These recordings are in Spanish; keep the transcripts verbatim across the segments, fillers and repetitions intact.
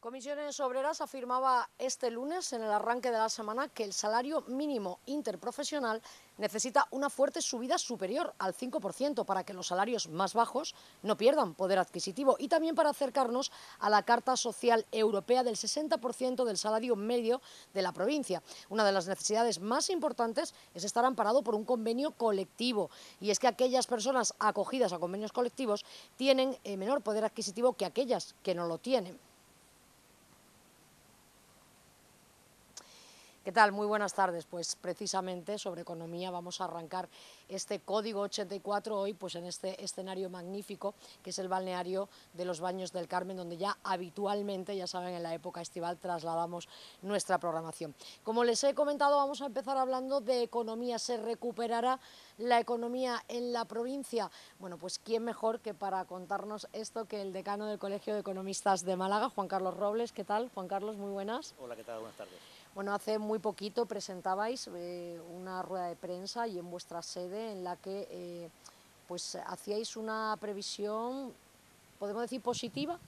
Comisiones Obreras afirmaba este lunes, en el arranque de la semana, que el salario mínimo interprofesional necesita una fuerte subida superior al cinco por ciento para que los salarios más bajos no pierdan poder adquisitivo y también para acercarnos a la Carta Social Europea del sesenta por ciento del salario medio de la provincia. Una de las necesidades más importantes es estar amparado por un convenio colectivo, y es que aquellas personas acogidas a convenios colectivos tienen eh, menor poder adquisitivo que aquellas que no lo tienen. ¿Qué tal? Muy buenas tardes. Pues precisamente sobre economía vamos a arrancar este Código ochenta y cuatro hoy, pues en este escenario magnífico que es el balneario de los Baños del Carmen, donde ya habitualmente, ya saben, en la época estival trasladamos nuestra programación. Como les he comentado, vamos a empezar hablando de economía. ¿Se recuperará la economía en la provincia? Bueno, pues quién mejor que para contarnos esto que el decano del Colegio de Economistas de Málaga, Juan Carlos Robles. ¿Qué tal, Juan Carlos? Muy buenas. Hola, ¿qué tal? Buenas tardes. Bueno, hace muy poquito presentabais eh, una rueda de prensa y en vuestra sede en la que eh, pues hacíais una previsión, podemos decir, positiva,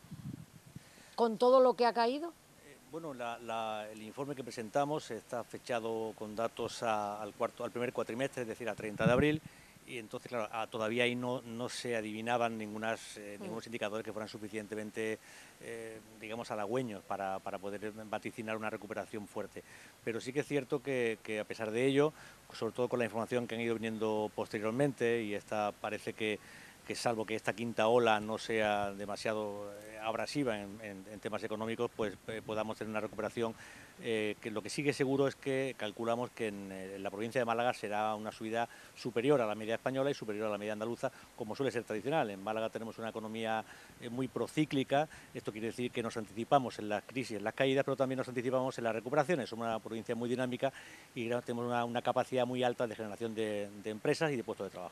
con todo lo que ha caído. Eh, bueno, la, la, el informe que presentamos está fechado con datos a, al, cuarto, al primer cuatrimestre, es decir, a treinta de abril, y entonces, claro, a, todavía ahí no, no se adivinaban ningunas, eh, ningunos indicadores que fueran suficientemente, eh, digamos, halagüeños para, para poder vaticinar una recuperación fuerte. Pero sí que es cierto que, que, a pesar de ello, sobre todo con la información que han ido viniendo posteriormente, y esta parece que que salvo que esta quinta ola no sea demasiado abrasiva en, en, en temas económicos, pues eh, podamos tener una recuperación, eh, que lo que sí que seguro es que calculamos que en, en la provincia de Málaga será una subida superior a la media española y superior a la media andaluza, como suele ser tradicional. En Málaga tenemos una economía eh, muy procíclica, esto quiere decir que nos anticipamos en las crisis, en las caídas, pero también nos anticipamos en las recuperaciones. Somos una provincia muy dinámica y tenemos una, una capacidad muy alta de generación de, de empresas y de puestos de trabajo.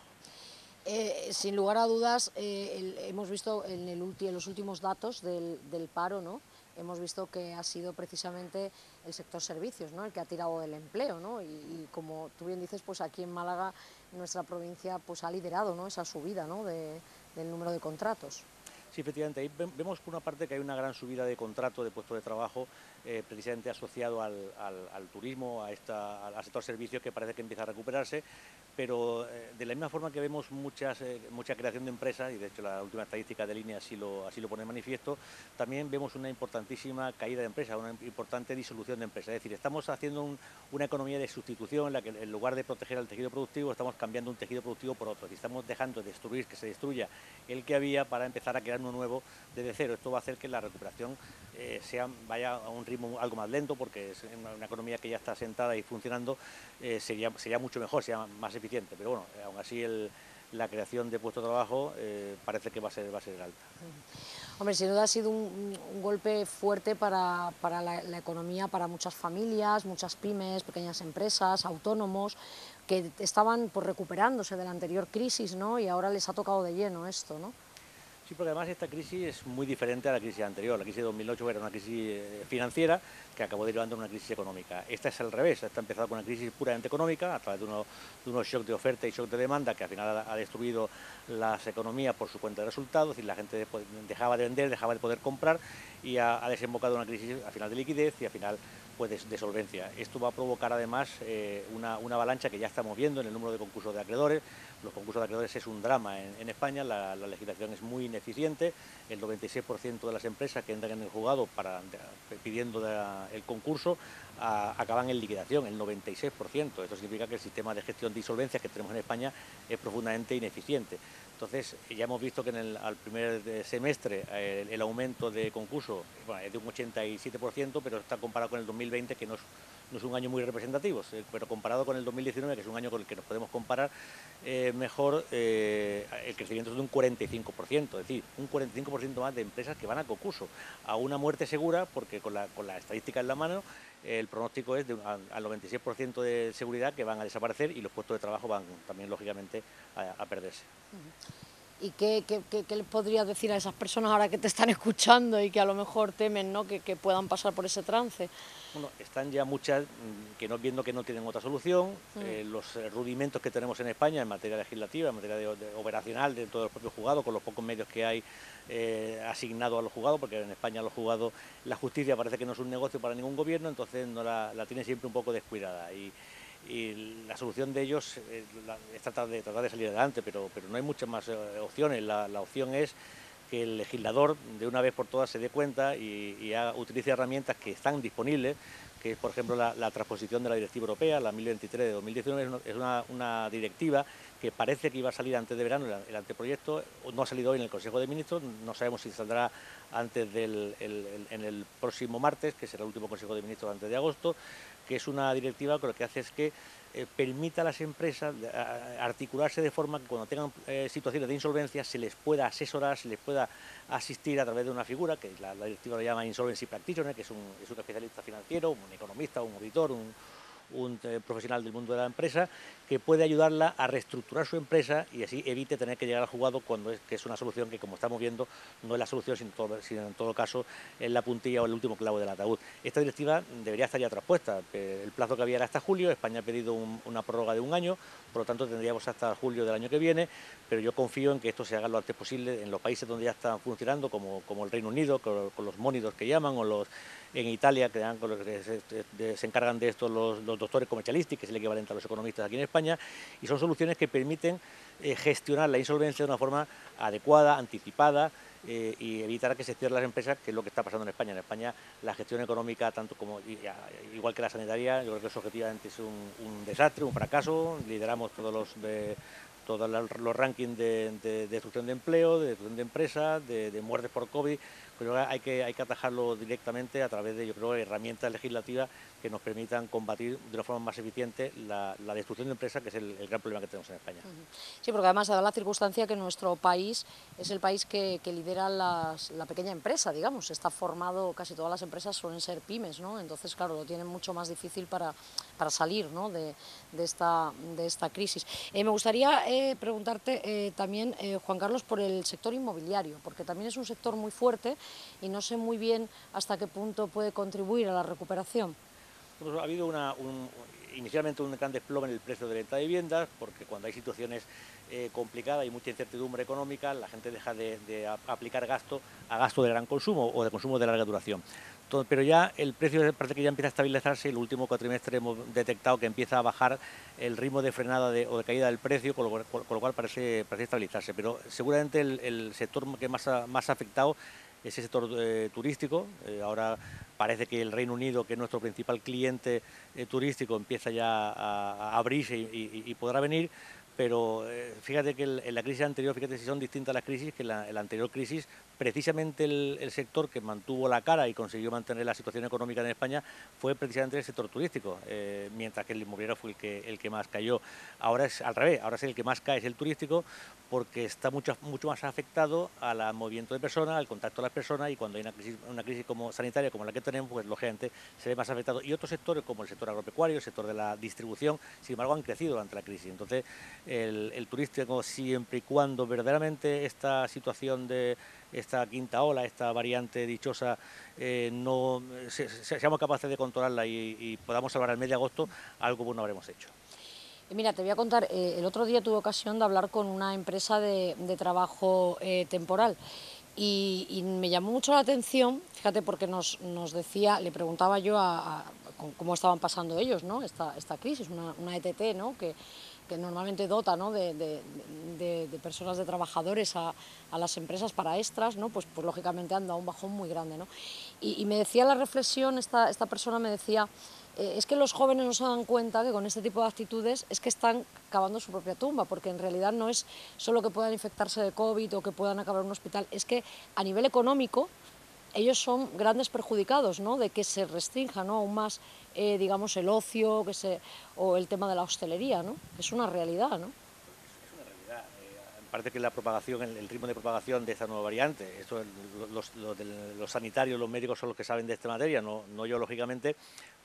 Eh, sin lugar a dudas, eh, el, hemos visto en, el ulti, en los últimos datos del, del paro, ¿no? Hemos visto que ha sido precisamente el sector servicios, ¿no?, el que ha tirado del empleo, ¿no? Y, y como tú bien dices, pues aquí en Málaga, nuestra provincia, pues ha liderado, ¿no?, esa subida, ¿no?, de, del número de contratos. Sí, efectivamente, ahí vemos por una parte que hay una gran subida de contrato, de puestos de trabajo, eh, precisamente asociado al, al, al turismo, a esta, al sector servicios, que parece que empieza a recuperarse, pero eh, de la misma forma que vemos muchas, eh, mucha creación de empresas, y de hecho la última estadística de línea así lo, así lo pone en manifiesto, también vemos una importantísima caída de empresas, una importante disolución de empresas. Es decir, estamos haciendo un, una economía de sustitución en la que en lugar de proteger al tejido productivo, estamos cambiando un tejido productivo por otro, y estamos dejando de destruir, que se destruya el que había para empezar a crear uno nuevo desde cero. Esto va a hacer que la recuperación eh, sea, vaya a un ritmo algo más lento, porque es una, una economía que ya está asentada y funcionando, eh, sería, sería mucho mejor, sería más eficiente, pero bueno, eh, aún así el, la creación de puestos de trabajo eh, parece que va a ser, va a ser alta. Hombre, sin duda ha sido un, un golpe fuerte para, para la, la economía, para muchas familias, muchas pymes, pequeñas empresas, autónomos, que estaban pues, recuperándose de la anterior crisis, ¿no?, y ahora les ha tocado de lleno esto, ¿no? Sí, porque además esta crisis es muy diferente a la crisis anterior. La crisis de dos mil ocho era una crisis financiera que acabó derivando en una crisis económica. Esta es al revés, esta ha empezado con una crisis puramente económica, a través de, uno, de unos shocks de oferta y shocks de demanda que al final ha, ha destruido las economías por su cuenta de resultados, es decir, la gente dejaba de vender, dejaba de poder comprar, y ha, ha desembocado en una crisis al final de liquidez y al final pues de, de solvencia. Esto va a provocar además eh, una, una avalancha que ya estamos viendo en el número de concursos de acreedores. Los concursos de acreedores es un drama en, en España, la, la legislación es muy ineficiente, el noventa y seis por ciento de las empresas que entran en el juzgado para, de, pidiendo de, el concurso a, acaban en liquidación, el noventa y seis por ciento. Esto significa que el sistema de gestión de insolvencias que tenemos en España es profundamente ineficiente. Entonces, ya hemos visto que en el al primer semestre eh, el, el aumento de concursos, bueno, es de un ochenta y siete por ciento, pero está comparado con el dos mil veinte, que no es, no es un año muy representativo, pero comparado con el dos mil diecinueve, que es un año con el que nos podemos comparar eh, mejor, eh, el crecimiento es de un cuarenta y cinco por ciento, es decir, un cuarenta y cinco por ciento más de empresas que van a concurso, a una muerte segura, porque con la, con la estadística en la mano, el pronóstico es de un, al noventa y seis por ciento de seguridad que van a desaparecer, y los puestos de trabajo van también, lógicamente, a, a perderse. Uh-huh. ¿Y qué, qué, qué, qué les podrías decir a esas personas ahora que te están escuchando y que a lo mejor temen, ¿no?, que, que puedan pasar por ese trance? Bueno, están ya muchas mm, que no, viendo que no tienen otra solución. Mm. Eh, los eh, rudimentos que tenemos en España en materia legislativa, en materia de, de operacional dentro del propio juzgado, con los pocos medios que hay eh, asignados a los juzgados, porque en España los juzgados, la justicia parece que no es un negocio para ningún gobierno, entonces no la, la tiene siempre un poco descuidada. Y, y la solución de ellos eh, la, es tratar de, tratar de salir adelante, pero, pero no hay muchas más eh, opciones. La, la opción es que el legislador de una vez por todas se dé cuenta y, y haga, utilice herramientas que están disponibles, que es por ejemplo la, la transposición de la directiva europea, la mil veintitrés de dos mil diecinueve, es una, una directiva que parece que iba a salir antes de verano, el, el anteproyecto no ha salido hoy en el Consejo de Ministros, no sabemos si saldrá antes del el, el, en el próximo martes, que será el último Consejo de Ministros antes de agosto, que es una directiva que lo que hace es que eh, permita a las empresas a, a articularse de forma que cuando tengan eh, situaciones de insolvencia se les pueda asesorar, se les pueda asistir a través de una figura que la, la directiva lo llama Insolvency Practitioner, que es un, es un especialista financiero, un economista, un auditor, un, un eh, profesional del mundo de la empresa, que puede ayudarla a reestructurar su empresa y así evite tener que llegar al juzgado, cuando es, que es una solución que, como estamos viendo, no es la solución, sino, todo, sino en todo caso es la puntilla o el último clavo del ataúd. Esta directiva debería estar ya traspuesta. El plazo que había era hasta julio, España ha pedido un, una prórroga de un año, por lo tanto tendríamos hasta julio del año que viene, pero yo confío en que esto se haga lo antes posible en los países donde ya están funcionando, como, como el Reino Unido, con, con los mónidos que llaman, o los en Italia, que, dan, con los que se, se, se encargan de esto los, los doctores comercialisti, que es el equivalente a los economistas aquí en España, y son soluciones que permiten eh, gestionar la insolvencia de una forma adecuada, anticipada, eh, y evitar que se cierren las empresas, que es lo que está pasando en España. En España la gestión económica, tanto como igual que la sanitaria, yo creo que eso objetivamente es un, un desastre, un fracaso. Lideramos todos los de, todos los rankings de, de, de destrucción de empleo, de destrucción de empresas, de, de muertes por COVID. Pero hay que, hay que atajarlo directamente a través de, yo creo, herramientas legislativas que nos permitan combatir de una forma más eficiente la, la destrucción de empresas, que es el, el gran problema que tenemos en España. Sí, porque además se da la circunstancia que nuestro país es el país que, que lidera las, la pequeña empresa, digamos. Está formado, casi todas las empresas suelen ser pymes, ¿no? Entonces, claro, lo tienen mucho más difícil para, para salir, ¿no?, de, de, esta, de esta crisis. Eh, me gustaría eh, preguntarte eh, también, eh, Juan Carlos, por el sector inmobiliario, porque también es un sector muy fuerte y no sé muy bien hasta qué punto puede contribuir a la recuperación. Pues ha habido una, un, inicialmente un gran desplome en el precio de venta de viviendas, porque cuando hay situaciones eh, complicadas y mucha incertidumbre económica, la gente deja de, de aplicar gasto a gasto de gran consumo o de consumo de larga duración. Todo, pero ya el precio parece que ya empieza a estabilizarse. El último cuatrimestre hemos detectado que empieza a bajar el ritmo de frenada de, o de caída del precio, con lo, con, con lo cual parece, parece estabilizarse. Pero seguramente el, el sector que más ha, más ha afectado es el sector eh, turístico. Eh, ahora parece que el Reino Unido, que es nuestro principal cliente eh, turístico, empieza ya a, a abrirse y, y, y podrá venir, pero eh, fíjate que el, en la crisis anterior, fíjate si son distintas las crisis, que en la, en la anterior crisis, precisamente el, el sector que mantuvo la cara y consiguió mantener la situación económica en España fue precisamente el sector turístico, eh, mientras que el inmobiliario fue el que, el que más cayó. Ahora es al revés, ahora es el que más cae, es el turístico, porque está mucho, mucho más afectado al movimiento de personas, al contacto de las personas, y cuando hay una crisis, una crisis como sanitaria como la que tenemos, pues lógicamente se ve más afectado. Y otros sectores como el sector agropecuario, el sector de la distribución, sin embargo han crecido durante la crisis. Entonces el, el turístico, siempre y cuando verdaderamente esta situación de esta quinta ola, esta variante dichosa, eh, no se, se, seamos capaces de controlarla y, y podamos salvar el mes de agosto, algo bueno habremos hecho. Mira, te voy a contar, eh, el otro día tuve ocasión de hablar con una empresa de, de trabajo eh, temporal y, y me llamó mucho la atención, fíjate, porque nos, nos decía, le preguntaba yo a, a cómo estaban pasando ellos, ¿no?, esta, esta crisis, una, una E T T, ¿no?, que, que normalmente dota, ¿no?, de, de, de, de personas, de trabajadores a, a las empresas para extras, ¿no?, pues, pues lógicamente han dado un bajón muy grande, ¿no? Y, y me decía la reflexión, esta, esta persona me decía, eh, es que los jóvenes no se dan cuenta que con este tipo de actitudes es que están cavando su propia tumba, porque en realidad no es solo que puedan infectarse de COVID o que puedan acabar en un hospital, es que a nivel económico ellos son grandes perjudicados, ¿no?, de que se restrinja, ¿no?, aún más, eh, digamos, el ocio que se, o el tema de la hostelería, ¿no? Es una realidad, ¿no? Es una realidad. Eh, parece que la propagación, el, el ritmo de propagación de esta nueva variante, esto, los, los, los, los sanitarios, los médicos son los que saben de esta materia, no, no yo lógicamente,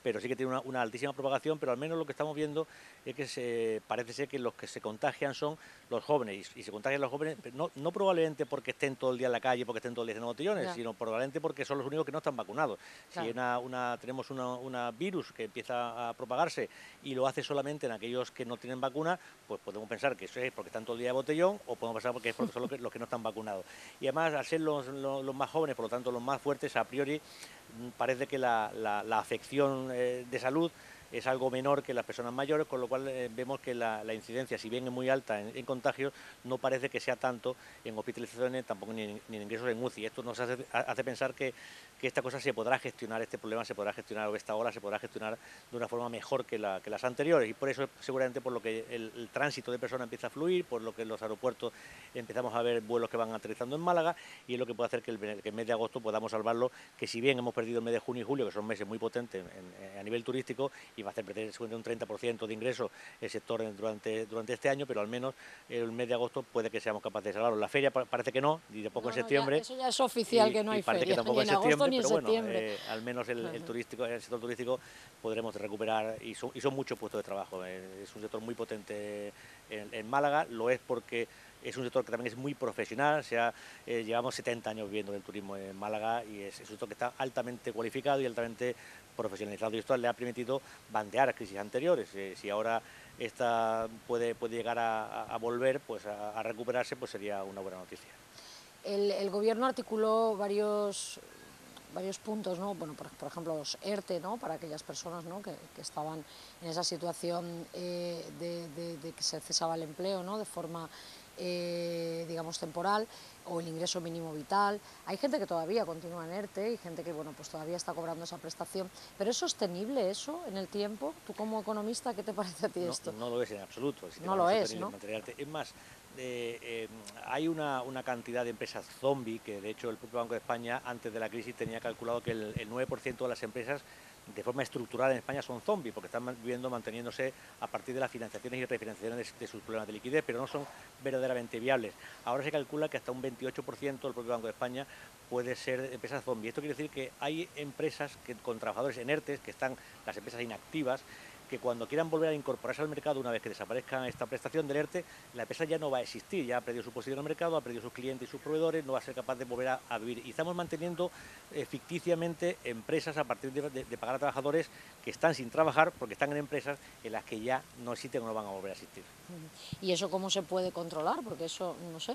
pero sí que tiene una, una altísima propagación, pero al menos lo que estamos viendo es que se, parece ser que los que se contagian son los jóvenes, y, y se contagian los jóvenes, no, no probablemente porque estén todo el día en la calle, porque estén todo el día en botellones, Ya, sino probablemente porque son los únicos que no están vacunados. Si claro. una, una, tenemos una, una virus que empieza a propagarse y lo hace solamente en aquellos que no tienen vacuna, pues podemos pensar que eso es porque están todo el día de botellón, o podemos pensar porque es porque son los que, los que no están vacunados. Y además, al ser los, los, los más jóvenes, por lo tanto los más fuertes, a priori parece que la, la, la afección eh, de salud es algo menor que las personas mayores, con lo cual eh, vemos que la, la incidencia, si bien es muy alta en, en contagios, no parece que sea tanto en hospitalizaciones, tampoco ni, ni en ingresos en U C I. Esto nos hace, hace pensar que, que esta cosa se podrá gestionar, este problema se podrá gestionar, o esta ola se podrá gestionar de una forma mejor que, la, que las anteriores, y por eso seguramente por lo que el, el tránsito de personas empieza a fluir, por lo que en los aeropuertos empezamos a ver vuelos que van aterrizando en Málaga, y es lo que puede hacer que el, que el mes de agosto podamos salvarlo, que si bien hemos perdido el mes de junio y julio, que son meses muy potentes en, en, a nivel turístico, y va a hacer perder un treinta por ciento de ingresos el sector durante, durante este año, pero al menos el mes de agosto puede que seamos capaces de salvarlo. La feria parece que no, ni tampoco No, en no, ya, septiembre, eso ya es oficial y, que no y hay parece que feria, tampoco ni en en agosto septiembre, ni en pero bueno, septiembre. eh, al menos el, el, turístico, el sector turístico podremos recuperar, y son, y son muchos puestos de trabajo. Eh, es un sector muy potente en, en Málaga, lo es porque es un sector que también es muy profesional, o sea, eh, llevamos setenta años viviendo del turismo en Málaga, y es, es un sector que está altamente cualificado y altamente profesionalizado, y esto le ha permitido bandear a crisis anteriores. Eh, si ahora esta puede, puede llegar a, a volver, pues a, a recuperarse, pues sería una buena noticia. El, el gobierno articuló varios, varios puntos, ¿no? Bueno, por, por ejemplo, los ERTE, ¿no? Para aquellas personas, ¿no? que, que estaban en esa situación eh, de, de, de que se cesaba el empleo, ¿no? De forma, eh, digamos, temporal, o el ingreso mínimo vital. Hay gente que todavía continúa en ERTE y gente que, bueno, pues todavía está cobrando esa prestación. ¿Pero es sostenible eso en el tiempo? ¿Tú como economista, qué te parece a ti No, esto? no lo es en absoluto, el sistema No no lo es es, sostenible ¿no? materialmente. Es más, eh, eh, hay una, una cantidad de empresas zombie que, de hecho, el propio Banco de España, antes de la crisis, tenía calculado que el, el nueve por ciento de las empresas, de forma estructural en España, son zombies, porque están viviendo, manteniéndose a partir de las financiaciones y refinanciaciones de, de sus problemas de liquidez, pero no son verdaderamente viables. Ahora se calcula que hasta un veintiocho por ciento del propio Banco de España puede ser empresas zombie. Esto quiere decir que hay empresas que, con trabajadores en ERTE, que están las empresas inactivas, que cuando quieran volver a incorporarse al mercado, una vez que desaparezca esta prestación del ERTE, la empresa ya no va a existir, ya ha perdido su posición en el mercado, ha perdido sus clientes y sus proveedores, no va a ser capaz de volver a, a vivir. Y estamos manteniendo eh, ficticiamente empresas a partir de, de, de pagar a trabajadores que están sin trabajar porque están en empresas en las que ya no existen o no van a volver a existir. ¿Y eso cómo se puede controlar? Porque eso, no sé,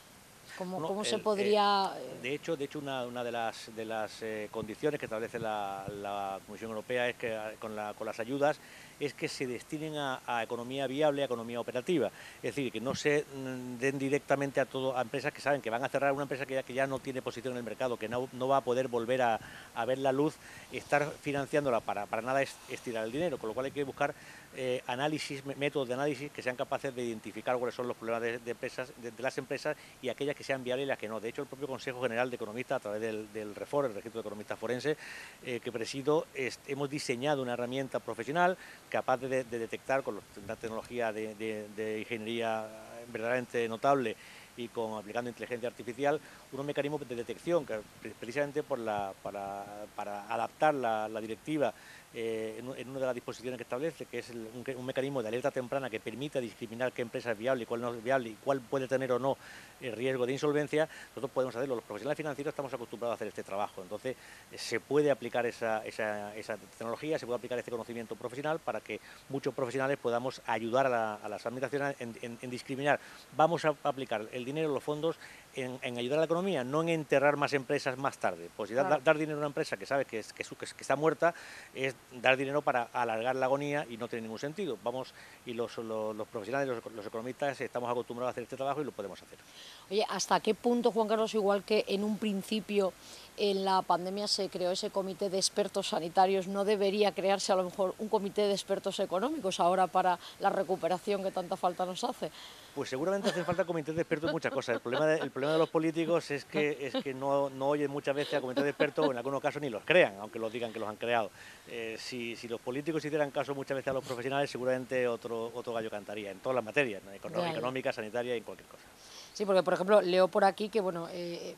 ¿cómo, Bueno, cómo se el, eh, podría...? de hecho, de hecho una, una de las, de las eh, condiciones que establece la, la Comisión Europea es que con, la, con las ayudas es que se destinen a, a economía viable, a economía operativa. Es decir, que no se mm, den directamente a, todo, a empresas que saben que van a cerrar, una empresa que ya, que ya no tiene posición en el mercado, que no, no va a poder volver a, a ver la luz, estar financiándola para, para nada es estirar el dinero, con lo cual hay que buscar eh, análisis, métodos de análisis que sean capaces de identificar cuáles son los problemas de, de, empresas, de, de las empresas, y aquellas que sean viables y las que no. De hecho, el propio Consejo General de Economistas, a través del, del REFOR, el Registro de Economistas Forenses, eh, que presido, es, hemos diseñado una herramienta profesional capaz de, de detectar, con una tecnología de, de, de ingeniería verdaderamente notable y con aplicando inteligencia artificial, unos mecanismos de detección que precisamente por la, para, para adaptar la, la directiva eh, en, en una de las disposiciones que establece, que es el, un, un mecanismo de alerta temprana que permita discriminar qué empresa es viable y cuál no es viable y cuál puede tener o no el riesgo de insolvencia. Nosotros podemos hacerlo, los profesionales financieros estamos acostumbrados a hacer este trabajo, entonces eh, se puede aplicar esa, esa, esa tecnología, se puede aplicar este conocimiento profesional para que muchos profesionales podamos ayudar a, la, a las administraciones en, en, en discriminar. Vamos a aplicar el dinero, los fondos, en, en ayudar a la economía, no en enterrar más empresas más tarde. Pues si claro. da, dar dinero a una empresa que sabe que, es, que, que, que está muerta, es dar dinero para alargar la agonía y no tiene ningún sentido. Vamos, y los, los, los profesionales, los, los economistas, estamos acostumbrados a hacer este trabajo y lo podemos hacer. Oye, ¿hasta qué punto, Juan Carlos, igual que en un principio en la pandemia se creó ese comité de expertos sanitarios, no debería crearse a lo mejor un comité de expertos económicos ahora para la recuperación que tanta falta nos hace? Pues seguramente hacen falta comités de expertos en muchas cosas. El problema de, el problema de los políticos es que, es que no, no oyen muchas veces a comités de expertos, o en algunos casos ni los crean, aunque los digan que los han creado. Eh, si, si los políticos hicieran caso muchas veces a los profesionales, seguramente otro, otro gallo cantaría, en todas las materias, ¿no? Econó- Ya, ya. económica, sanitaria y en cualquier cosa. Sí, porque por ejemplo leo por aquí que bueno, eh,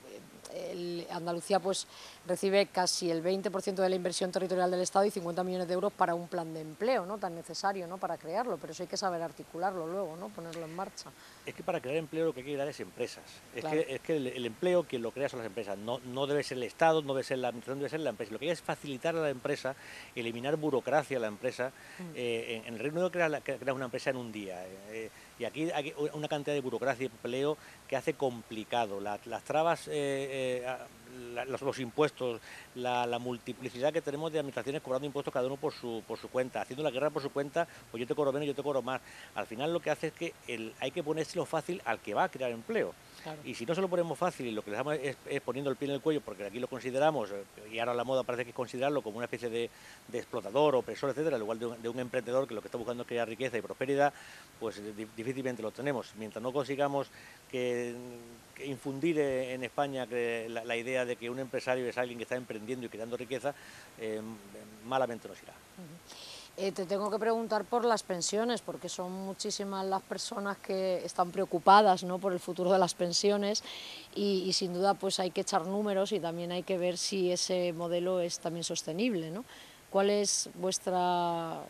el, Andalucía pues recibe casi el veinte por ciento de la inversión territorial del Estado y cincuenta millones de euros para un plan de empleo, ¿no?, tan necesario, ¿no?, para crearlo, pero eso hay que saber articularlo luego, ¿no?, ponerlo en marcha. Es que para crear empleo lo que hay que crear es empresas. Es Claro. que, es que el, el empleo quien lo crea son las empresas. No, no debe ser el Estado, no debe ser la administración, debe ser la empresa. Lo que hay es facilitar a la empresa, eliminar burocracia a la empresa. Mm. Eh, en, en el Reino Unido crea, crea una empresa en un día. Eh, y aquí hay una cantidad de burocracia y empleo que hace complicado. La, las trabas, eh, eh, la, los, los impuestos, la, la multiplicidad que tenemos de administraciones cobrando impuestos cada uno por su, por su cuenta, haciendo la guerra por su cuenta, pues yo te cobro menos, yo te cobro más. Al final lo que hace es que el, hay que ponérselo fácil al que va a crear empleo. Claro. Y si no se lo ponemos fácil y lo que le damos es, es poniendo el pie en el cuello, porque aquí lo consideramos, y ahora la moda parece que es considerarlo como una especie de, de explotador, opresor, etcétera, al igual de un, de un emprendedor que lo que está buscando es crear riqueza y prosperidad, pues difícilmente lo tenemos. Mientras no consigamos que, que infundir en España que la, la idea de que un empresario es alguien que está emprendiendo y creando riqueza, eh, malamente nos irá. Uh-huh. Eh, te tengo que preguntar por las pensiones, porque son muchísimas las personas que están preocupadas, ¿no?, por el futuro de las pensiones y, y sin duda pues hay que echar números y también hay que ver si ese modelo es también sostenible, ¿no? ¿Cuál es vuestra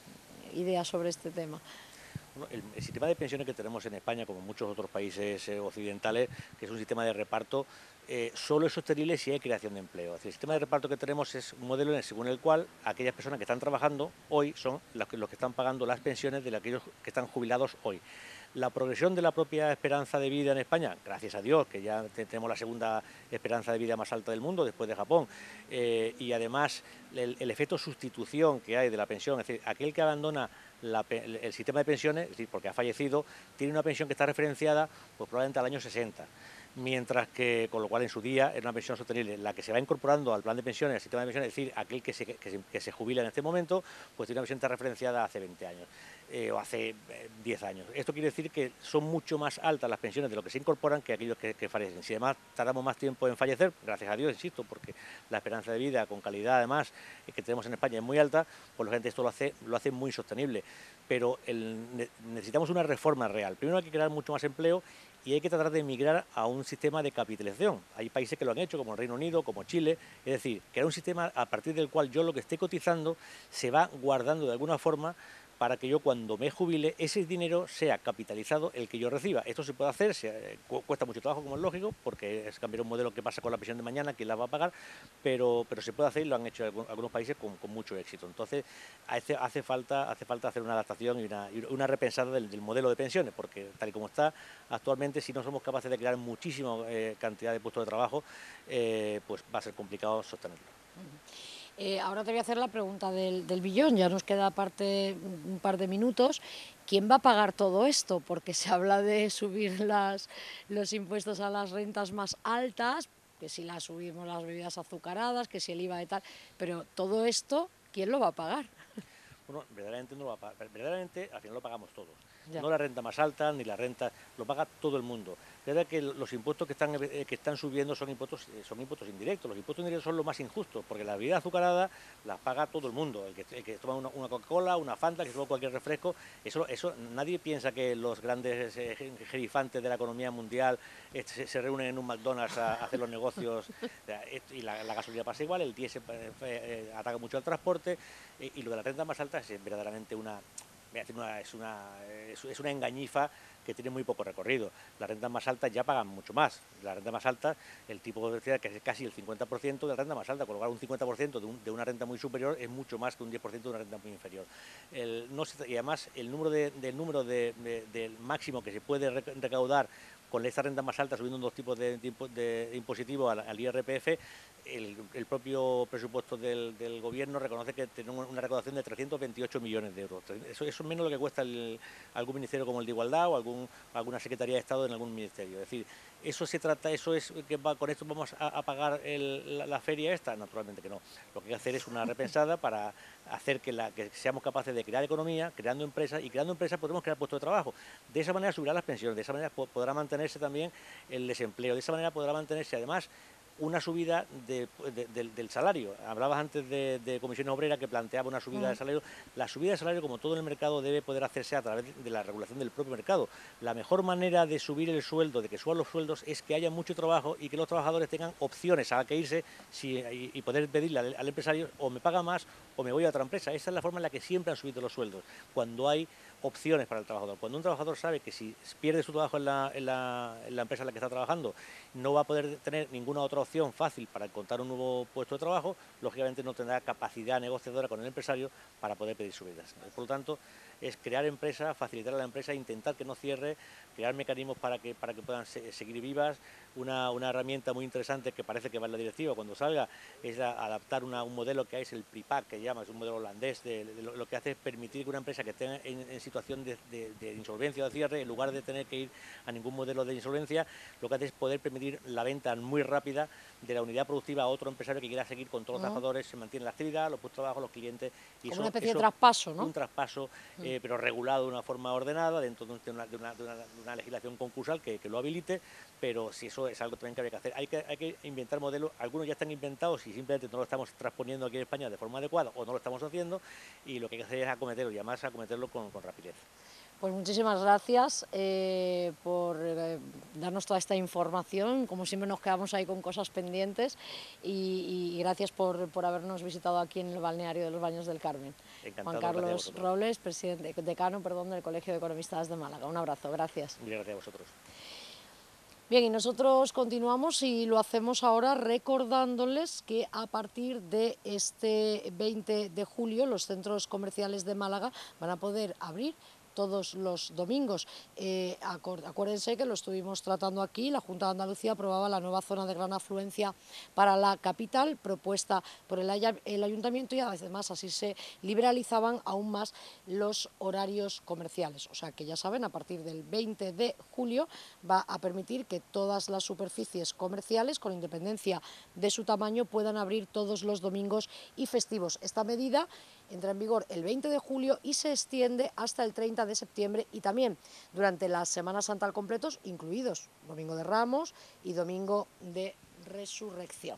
idea sobre este tema? Bueno, el, el sistema de pensiones que tenemos en España, como en muchos otros países eh, occidentales, que es un sistema de reparto, eh, solo es sostenible si hay creación de empleo. Es decir, el sistema de reparto que tenemos es un modelo en el, según el cual aquellas personas que están trabajando hoy son los que, los que están pagando las pensiones de aquellos que están jubilados hoy. La progresión de la propia esperanza de vida en España, gracias a Dios, que ya tenemos la segunda esperanza de vida más alta del mundo, después de Japón, eh, y además el, el efecto sustitución que hay de la pensión, es decir, aquel que abandona la, el sistema de pensiones, es decir, porque ha fallecido, tiene una pensión que está referenciada pues, probablemente al año sesenta. Mientras que, con lo cual en su día era una pensión sostenible. La que se va incorporando al plan de pensiones, al sistema de pensiones, es decir, aquel que se, que se, que se jubila en este momento, pues tiene una pensión que está referenciada hace veinte años. Eh, o hace eh, diez años. Esto quiere decir que son mucho más altas las pensiones de lo que se incorporan que aquellos que, que fallecen. Si además tardamos más tiempo en fallecer, gracias a Dios, insisto, porque la esperanza de vida con calidad además eh, que tenemos en España es muy alta, pues la gente esto lo hace, lo hace muy sostenible. Pero el, necesitamos una reforma real. Primero hay que crear mucho más empleo y hay que tratar de migrar a un sistema de capitalización. Hay países que lo han hecho, como el Reino Unido, como Chile, es decir, crear un sistema a partir del cual yo lo que esté cotizando se va guardando de alguna forma para que yo cuando me jubile ese dinero sea capitalizado el que yo reciba. Esto se puede hacer, se, cu cuesta mucho trabajo como es lógico, porque es cambiar un modelo que pasa con la pensión de mañana, quién la va a pagar, pero, pero se puede hacer y lo han hecho algunos, algunos países con, con mucho éxito. Entonces hace, hace, falta, hace falta hacer una adaptación y una, y una repensada del, del modelo de pensiones, porque tal y como está actualmente, si no somos capaces de crear muchísima eh, cantidad de puestos de trabajo, eh, pues va a ser complicado sostenerlo. Uh-huh. Eh, ahora te voy a hacer la pregunta del, del billón, ya nos queda aparte un par de minutos. ¿Quién va a pagar todo esto? Porque se habla de subir las, los impuestos a las rentas más altas, que si las subimos las bebidas azucaradas, que si el I V A y tal, pero todo esto, ¿quién lo va a pagar? Bueno, verdaderamente no lo va a pagar, verdaderamente al final lo pagamos todos. Ya. No la renta más alta, ni la renta, lo paga todo el mundo. Es verdad que los impuestos que están, eh, que están subiendo son impuestos, eh, son impuestos indirectos. Los impuestos indirectos son lo más injustos, porque la bebida azucarada la paga todo el mundo. El que, el que toma una, una Coca-Cola, una Fanta, que toma cualquier refresco, eso, eso nadie piensa que los grandes eh, gerifantes de la economía mundial eh, se, se reúnen en un McDonald's a, a hacer los negocios, y la, la gasolina pasa igual, el diésel eh, eh, ataca mucho al transporte, eh, y lo de la renta más alta es verdaderamente una... Una, es, una, es una engañifa que tiene muy poco recorrido. Las rentas más altas ya pagan mucho más. La renta más alta, el tipo de decía que es casi el cincuenta por ciento de la renta más alta, con lo cual un cincuenta por ciento de, un, de una renta muy superior es mucho más que un diez por ciento de una renta muy inferior. El, no se, y además el número, de, del, número de, de, del máximo que se puede recaudar con esta renta más alta, subiendo dos tipos de, de, de impositivo al, al I R P F, el, el propio presupuesto del, del gobierno reconoce que tiene una recaudación de trescientos veintiocho millones de euros. Eso, eso es menos lo que cuesta el, algún ministerio como el de Igualdad o algún, alguna Secretaría de Estado en algún ministerio. Es decir, eso se trata, eso es que va, con esto vamos a, a pagar el, la, la feria esta, naturalmente que no. Lo que hay que hacer es una repensada para hacer que, la, que seamos capaces de crear economía, creando empresas, y creando empresas podremos crear puestos de trabajo. De esa manera subirán las pensiones, de esa manera podrá mantenerse también el desempleo, de esa manera podrá mantenerse además una subida de, de, de, del salario. Hablabas antes de, de Comisión Obrera que planteaba una subida mm. de salario. La subida de salario, como todo en el mercado, debe poder hacerse a través de la regulación del propio mercado. La mejor manera de subir el sueldo, de que suban los sueldos, es que haya mucho trabajo y que los trabajadores tengan opciones a que irse si, y, y poder pedirle al, al empresario o me paga más o me voy a otra empresa. Esa es la forma en la que siempre han subido los sueldos, cuando hay opciones para el trabajador. Cuando un trabajador sabe que si pierde su trabajo en la, en la, en la empresa en la que está trabajando, no va a poder tener ninguna otra opción fácil para encontrar un nuevo puesto de trabajo, lógicamente no tendrá capacidad negociadora con el empresario para poder pedir subidas. Por lo tanto, es crear empresas, facilitar a la empresa, intentar que no cierre, crear mecanismos para que, para que puedan se, seguir vivas. Una, una herramienta muy interesante que parece que va en la directiva cuando salga es la, adaptar una, un modelo que es el PRIPAC, que llama, es un modelo holandés, de, de lo, lo que hace es permitir que una empresa que esté en, en situación de, de, de insolvencia o de cierre, en lugar de tener que ir a ningún modelo de insolvencia, lo que hace es poder permitir la venta muy rápida de la unidad productiva a otro empresario que quiera seguir con todos los uh-huh. trabajadores, se mantiene la actividad, los puestos de trabajo, los clientes. Y como eso, una especie eso, de traspaso, ¿no? Un traspaso, uh-huh. eh, pero regulado de una forma ordenada, dentro de una, de una, de una, de una legislación concursal que, que lo habilite, pero si eso es algo también que habría que hacer. Hay que, hay que inventar modelos, algunos ya están inventados y simplemente no lo estamos transponiendo aquí en España de forma adecuada o no lo estamos haciendo, y lo que hay que hacer es acometerlo y además acometerlo con, con rapidez. Pues muchísimas gracias eh, por eh, darnos toda esta información. Como siempre nos quedamos ahí con cosas pendientes y, y gracias por, por habernos visitado aquí en el balneario de los Baños del Carmen. Encantado. Juan Carlos Robles, presidente, decano perdón, del Colegio de Economistas de Málaga. Un abrazo, gracias. Muchas gracias a vosotros. Bien, y nosotros continuamos y lo hacemos ahora recordándoles que a partir de este veinte de julio los centros comerciales de Málaga van a poder abrir todos los domingos. Eh, acuérdense que lo estuvimos tratando aquí, la Junta de Andalucía aprobaba la nueva zona de gran afluencia para la capital, propuesta por el, el Ayuntamiento, y además así se liberalizaban aún más los horarios comerciales. O sea que ya saben, a partir del veinte de julio va a permitir que todas las superficies comerciales, con independencia de su tamaño, puedan abrir todos los domingos y festivos. Esta medida entra en vigor el veinte de julio y se extiende hasta el treinta de septiembre y también durante la Semana Santa al completo, incluidos Domingo de Ramos y Domingo de Resurrección.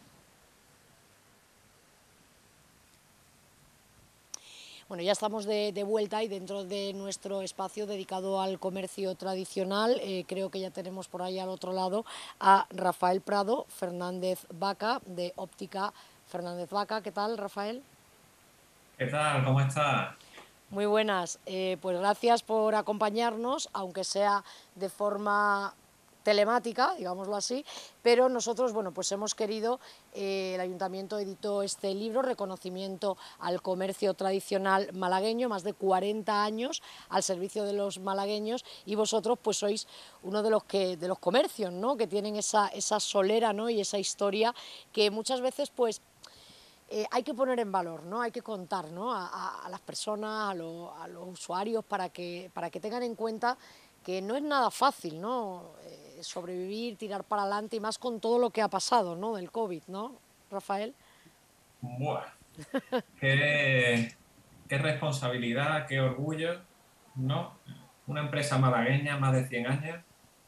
Bueno, ya estamos de, de vuelta y dentro de nuestro espacio dedicado al comercio tradicional, eh, creo que ya tenemos por ahí al otro lado a Rafael Prado Fernández Vaca, de Óptica Fernández Vaca. ¿Qué tal, Rafael? ¿Qué tal? ¿Cómo estás? Muy buenas, eh, pues gracias por acompañarnos, aunque sea de forma telemática, digámoslo así, pero nosotros, bueno, pues hemos querido, eh, el Ayuntamiento editó este libro, Reconocimiento al Comercio Tradicional Malagueño, más de cuarenta años al servicio de los malagueños, y vosotros pues sois uno de los, que, de los comercios, ¿no?, que tienen esa, esa solera, ¿no?, y esa historia que muchas veces pues Eh, hay que poner en valor, ¿no? Hay que contar, ¿no?, a, a, a las personas, a, lo, a los usuarios, para que, para que tengan en cuenta que no es nada fácil, ¿no?, eh, sobrevivir, tirar para adelante, y más con todo lo que ha pasado, ¿no?, del COVID, ¿no, Rafael? Buah, qué, qué responsabilidad, qué orgullo, ¿no? Una empresa malagueña, más de cien años.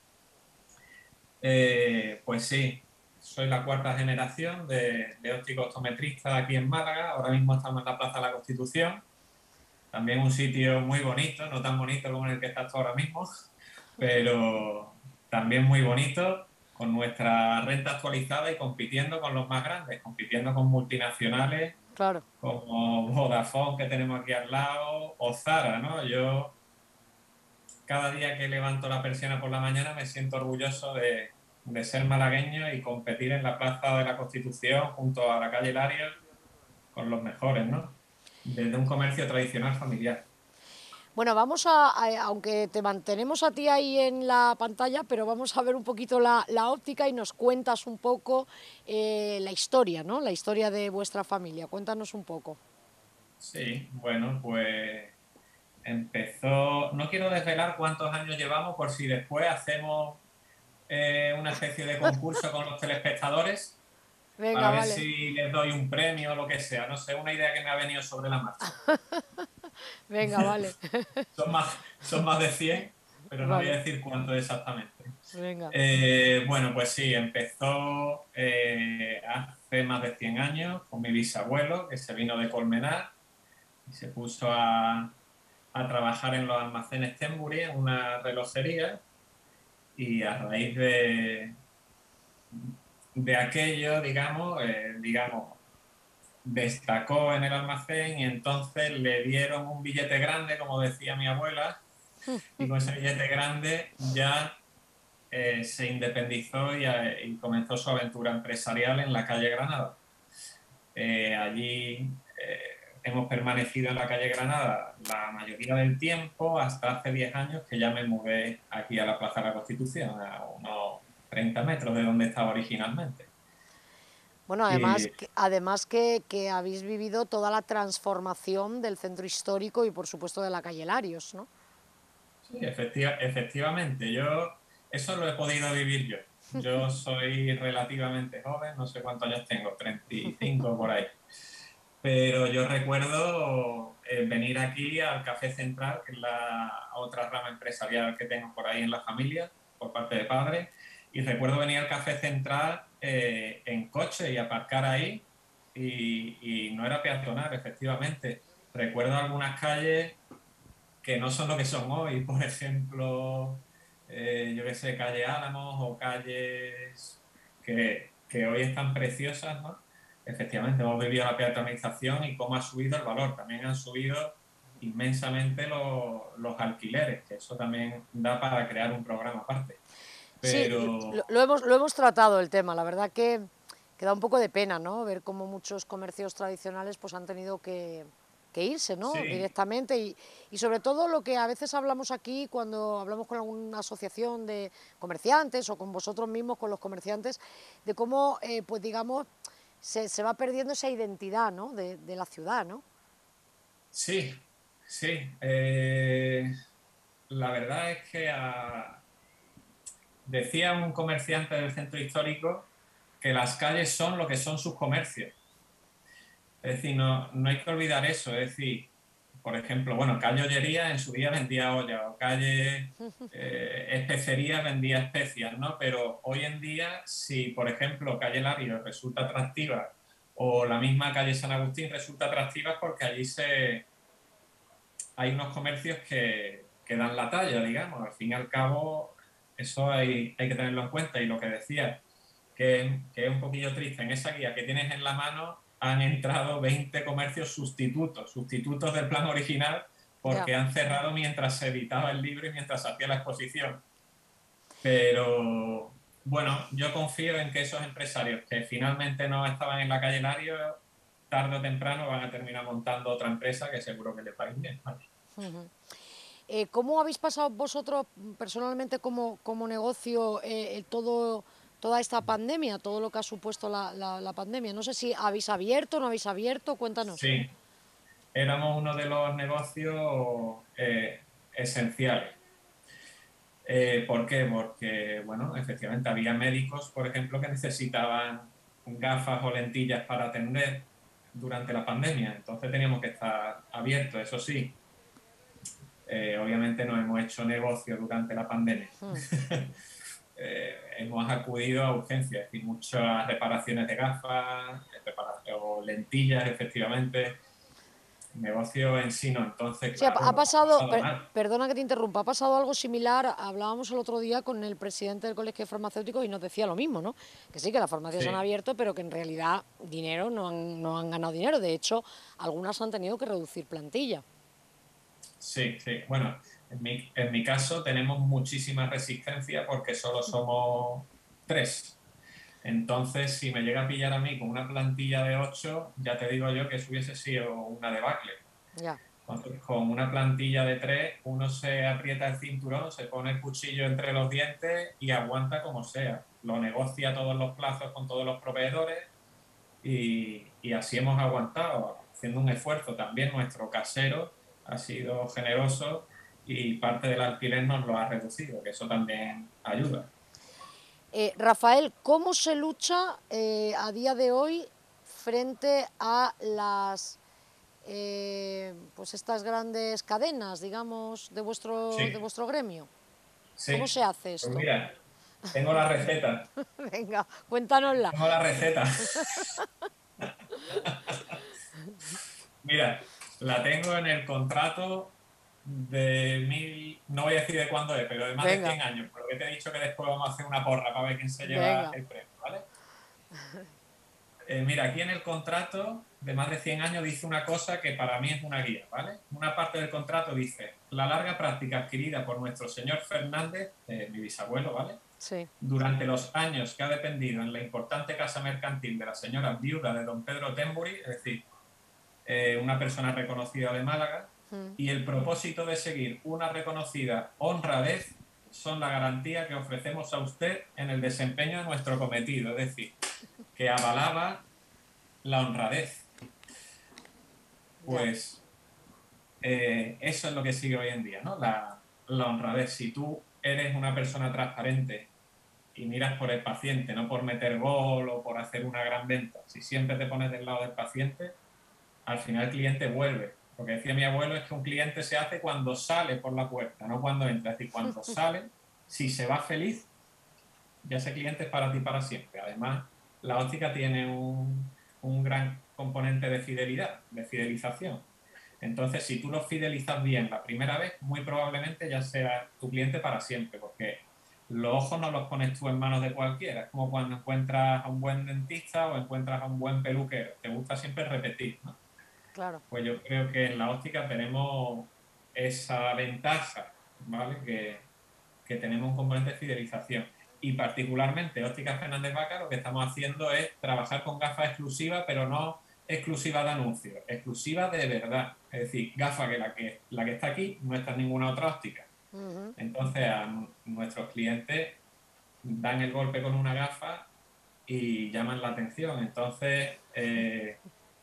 Eh, pues sí. Soy la cuarta generación de, de óptico optometrista aquí en Málaga. Ahora mismo estamos en la Plaza de la Constitución. También un sitio muy bonito, no tan bonito como en el que estás ahora mismo, pero también muy bonito, con nuestra renta actualizada y compitiendo con los más grandes, compitiendo con multinacionales, claro, como Vodafone, que tenemos aquí al lado, o Zara, ¿no? Yo cada día que levanto la persiana por la mañana me siento orgulloso de de ser malagueño y competir en la Plaza de la Constitución junto a la calle Larios con los mejores, ¿no? Desde un comercio tradicional familiar. Bueno, vamos a, a, aunque te mantenemos a ti ahí en la pantalla, pero vamos a ver un poquito la, la óptica y nos cuentas un poco eh, la historia, ¿no?, la historia de vuestra familia. Cuéntanos un poco. Sí, bueno, pues empezó... No quiero desvelar cuántos años llevamos por si después hacemos Eh, una especie de concurso con los telespectadores. Venga, para ver vale. si les doy un premio o lo que sea. No sé, una idea que me ha venido sobre la marcha. Venga, vale. son, más, son más de cien, pero no vale. voy a decir cuánto exactamente. Venga. Eh, bueno, pues sí, empezó eh, hace más de cien años con mi bisabuelo, que se vino de Colmenar y se puso a, a trabajar en los almacenes Tembury, en una relojería, y a raíz de, de aquello, digamos, eh, digamos, destacó en el almacén y entonces le dieron un billete grande, como decía mi abuela, y con ese billete grande ya eh, se independizó y, eh, y comenzó su aventura empresarial en la calle Granada. Eh, allí eh, hemos permanecido en la calle Granada la mayoría del tiempo, hasta hace diez años que ya me mudé aquí a la Plaza de la Constitución, a unos treinta metros de donde estaba originalmente. Bueno, además, Y, que, además que, que habéis vivido toda la transformación del centro histórico y, por supuesto, de la calle Larios, ¿no? sí, efectiva, efectivamente, yo eso lo he podido vivir yo. Yo soy relativamente joven, no sé cuántos años tengo, treinta y cinco por ahí. Pero yo recuerdo eh, venir aquí al Café Central, que es la otra rama empresarial que tengo por ahí en la familia, por parte de padre, y recuerdo venir al Café Central eh, en coche y aparcar ahí, y, y no era peatonal, efectivamente. Recuerdo algunas calles que no son lo que son hoy, por ejemplo, eh, yo qué sé, calle Álamos o calles que, que hoy están preciosas, ¿no? Efectivamente, hemos vivido la peatonalización y cómo ha subido el valor. También han subido inmensamente los, los alquileres, que eso también da para crear un programa aparte. Sí, lo, Pero lo hemos, lo hemos tratado el tema, la verdad que, que da un poco de pena, ¿no? Ver cómo muchos comercios tradicionales pues, han tenido que, que irse, ¿no? sí, Directamente y, y sobre todo lo que a veces hablamos aquí cuando hablamos con alguna asociación de comerciantes o con vosotros mismos, con los comerciantes, de cómo, eh, pues digamos, se, se va perdiendo esa identidad, ¿no? de, de la ciudad, ¿no? sí, sí. Eh, la verdad es que a, decía un comerciante del centro histórico que las calles son lo que son sus comercios. Es decir, no, no hay que olvidar eso. Es decir, por ejemplo, bueno, calle Ollería en su día vendía olla, o calle eh, Especería vendía especias, ¿no? Pero hoy en día, si por ejemplo calle Lario resulta atractiva o la misma calle San Agustín resulta atractiva, es porque allí se, hay unos comercios que, que dan la talla, digamos. Al fin y al cabo, eso hay, hay que tenerlo en cuenta. Y lo que decía, que, que es un poquillo triste, en esa guía que tienes en la mano han entrado veinte comercios sustitutos, sustitutos del plan original, Ya. porque han cerrado mientras se editaba el libro y mientras se hacía la exposición. Pero bueno, yo confío en que esos empresarios que finalmente no estaban en la calle Lario, tarde o temprano van a terminar montando otra empresa que seguro que les va a ir bien. ¿Vale? Eh, ¿Cómo habéis pasado vosotros personalmente como, como negocio eh, todo, toda esta pandemia, todo lo que ha supuesto la, la, la pandemia? No sé si habéis abierto, no habéis abierto, cuéntanos. Sí, éramos uno de los negocios eh, esenciales. Eh, ¿por qué? Porque, bueno, efectivamente había médicos, por ejemplo, que necesitaban gafas o lentillas para atender durante la pandemia. Entonces teníamos que estar abiertos, eso sí. Eh, obviamente no hemos hecho negocio durante la pandemia. eh, hemos acudido a urgencias, es decir, muchas reparaciones de gafas o lentillas, efectivamente. Negocio en sí no, entonces, Sí, ha, claro, ha lo hemos pasado, pasado per, mal. perdona que te interrumpa, ha pasado algo similar, hablábamos el otro día con el presidente del Colegio de Farmacéuticos y nos decía lo mismo, ¿no? Que sí, que las farmacias han Sí, abierto, pero que en realidad dinero no han, no han ganado dinero, de hecho, algunas han tenido que reducir plantilla. sí, sí. Bueno, en mi, en mi caso tenemos muchísima resistencia porque solo somos tres. Entonces, si me llega a pillar a mí con una plantilla de ocho, ya te digo yo que eso hubiese sido una debacle. Ya. Entonces, con una plantilla de tres, uno se aprieta el cinturón, se pone el cuchillo entre los dientes y aguanta como sea. Lo negocia a todos los plazos con todos los proveedores y, y así hemos aguantado, haciendo un esfuerzo. También nuestro casero ha sido generoso y parte del alquiler nos lo ha reducido, que eso también ayuda. Eh, Rafael, ¿cómo se lucha eh, a día de hoy frente a las eh, pues estas grandes cadenas, digamos, de vuestro, de Sí, vuestro gremio? ¿Cómo sí. se hace Pues esto? mira, Tengo la receta. Venga, cuéntanosla. Tengo la receta. Mira, la tengo en el contrato de mil, no voy a decir de cuándo es, pero de más Venga. de cien años, porque te he dicho que después vamos a hacer una porra para ver quién se lleva Venga. el premio, ¿vale? Eh, mira, aquí en el contrato de más de cien años dice una cosa que para mí es una guía, ¿vale? Una parte del contrato dice, la larga práctica adquirida por nuestro señor Fernández, eh, mi bisabuelo, ¿vale? Sí. Durante los años que ha dependido en la importante casa mercantil de la señora viuda de don Pedro Tembury, es decir, eh, una persona reconocida de Málaga, mm. y el propósito de seguir una reconocida honradez son la garantía que ofrecemos a usted en el desempeño de nuestro cometido, es decir, que avalaba la honradez. Pues eh, eso es lo que sigue hoy en día, ¿no? La, la honradez. Si tú eres una persona transparente y miras por el paciente, no por meter gol o por hacer una gran venta, si siempre te pones del lado del paciente, al final el cliente vuelve. Lo que decía mi abuelo es que un cliente se hace cuando sale por la puerta, no cuando entra. Es decir, cuando sale, si se va feliz, ya ese cliente es para ti para siempre. Además, la óptica tiene un, un gran componente de fidelidad, de fidelización. Entonces, si tú lo fidelizas bien la primera vez, muy probablemente ya sea tu cliente para siempre, porque los ojos no los pones tú en manos de cualquiera. Es como cuando encuentras a un buen dentista o encuentras a un buen peluquero. Te gusta siempre repetir, ¿no? Claro. Pues yo creo que en la óptica tenemos esa ventaja, ¿vale? Que, que tenemos un componente de fidelización. Y particularmente Ópticas Fernández Vaca lo que estamos haciendo es trabajar con gafas exclusivas, pero no exclusiva de anuncios, exclusiva de verdad. Es decir, gafa que la que, la que está aquí no está en ninguna otra óptica. Uh-huh. Entonces a nuestros clientes dan el golpe con una gafa y llaman la atención. Entonces eh,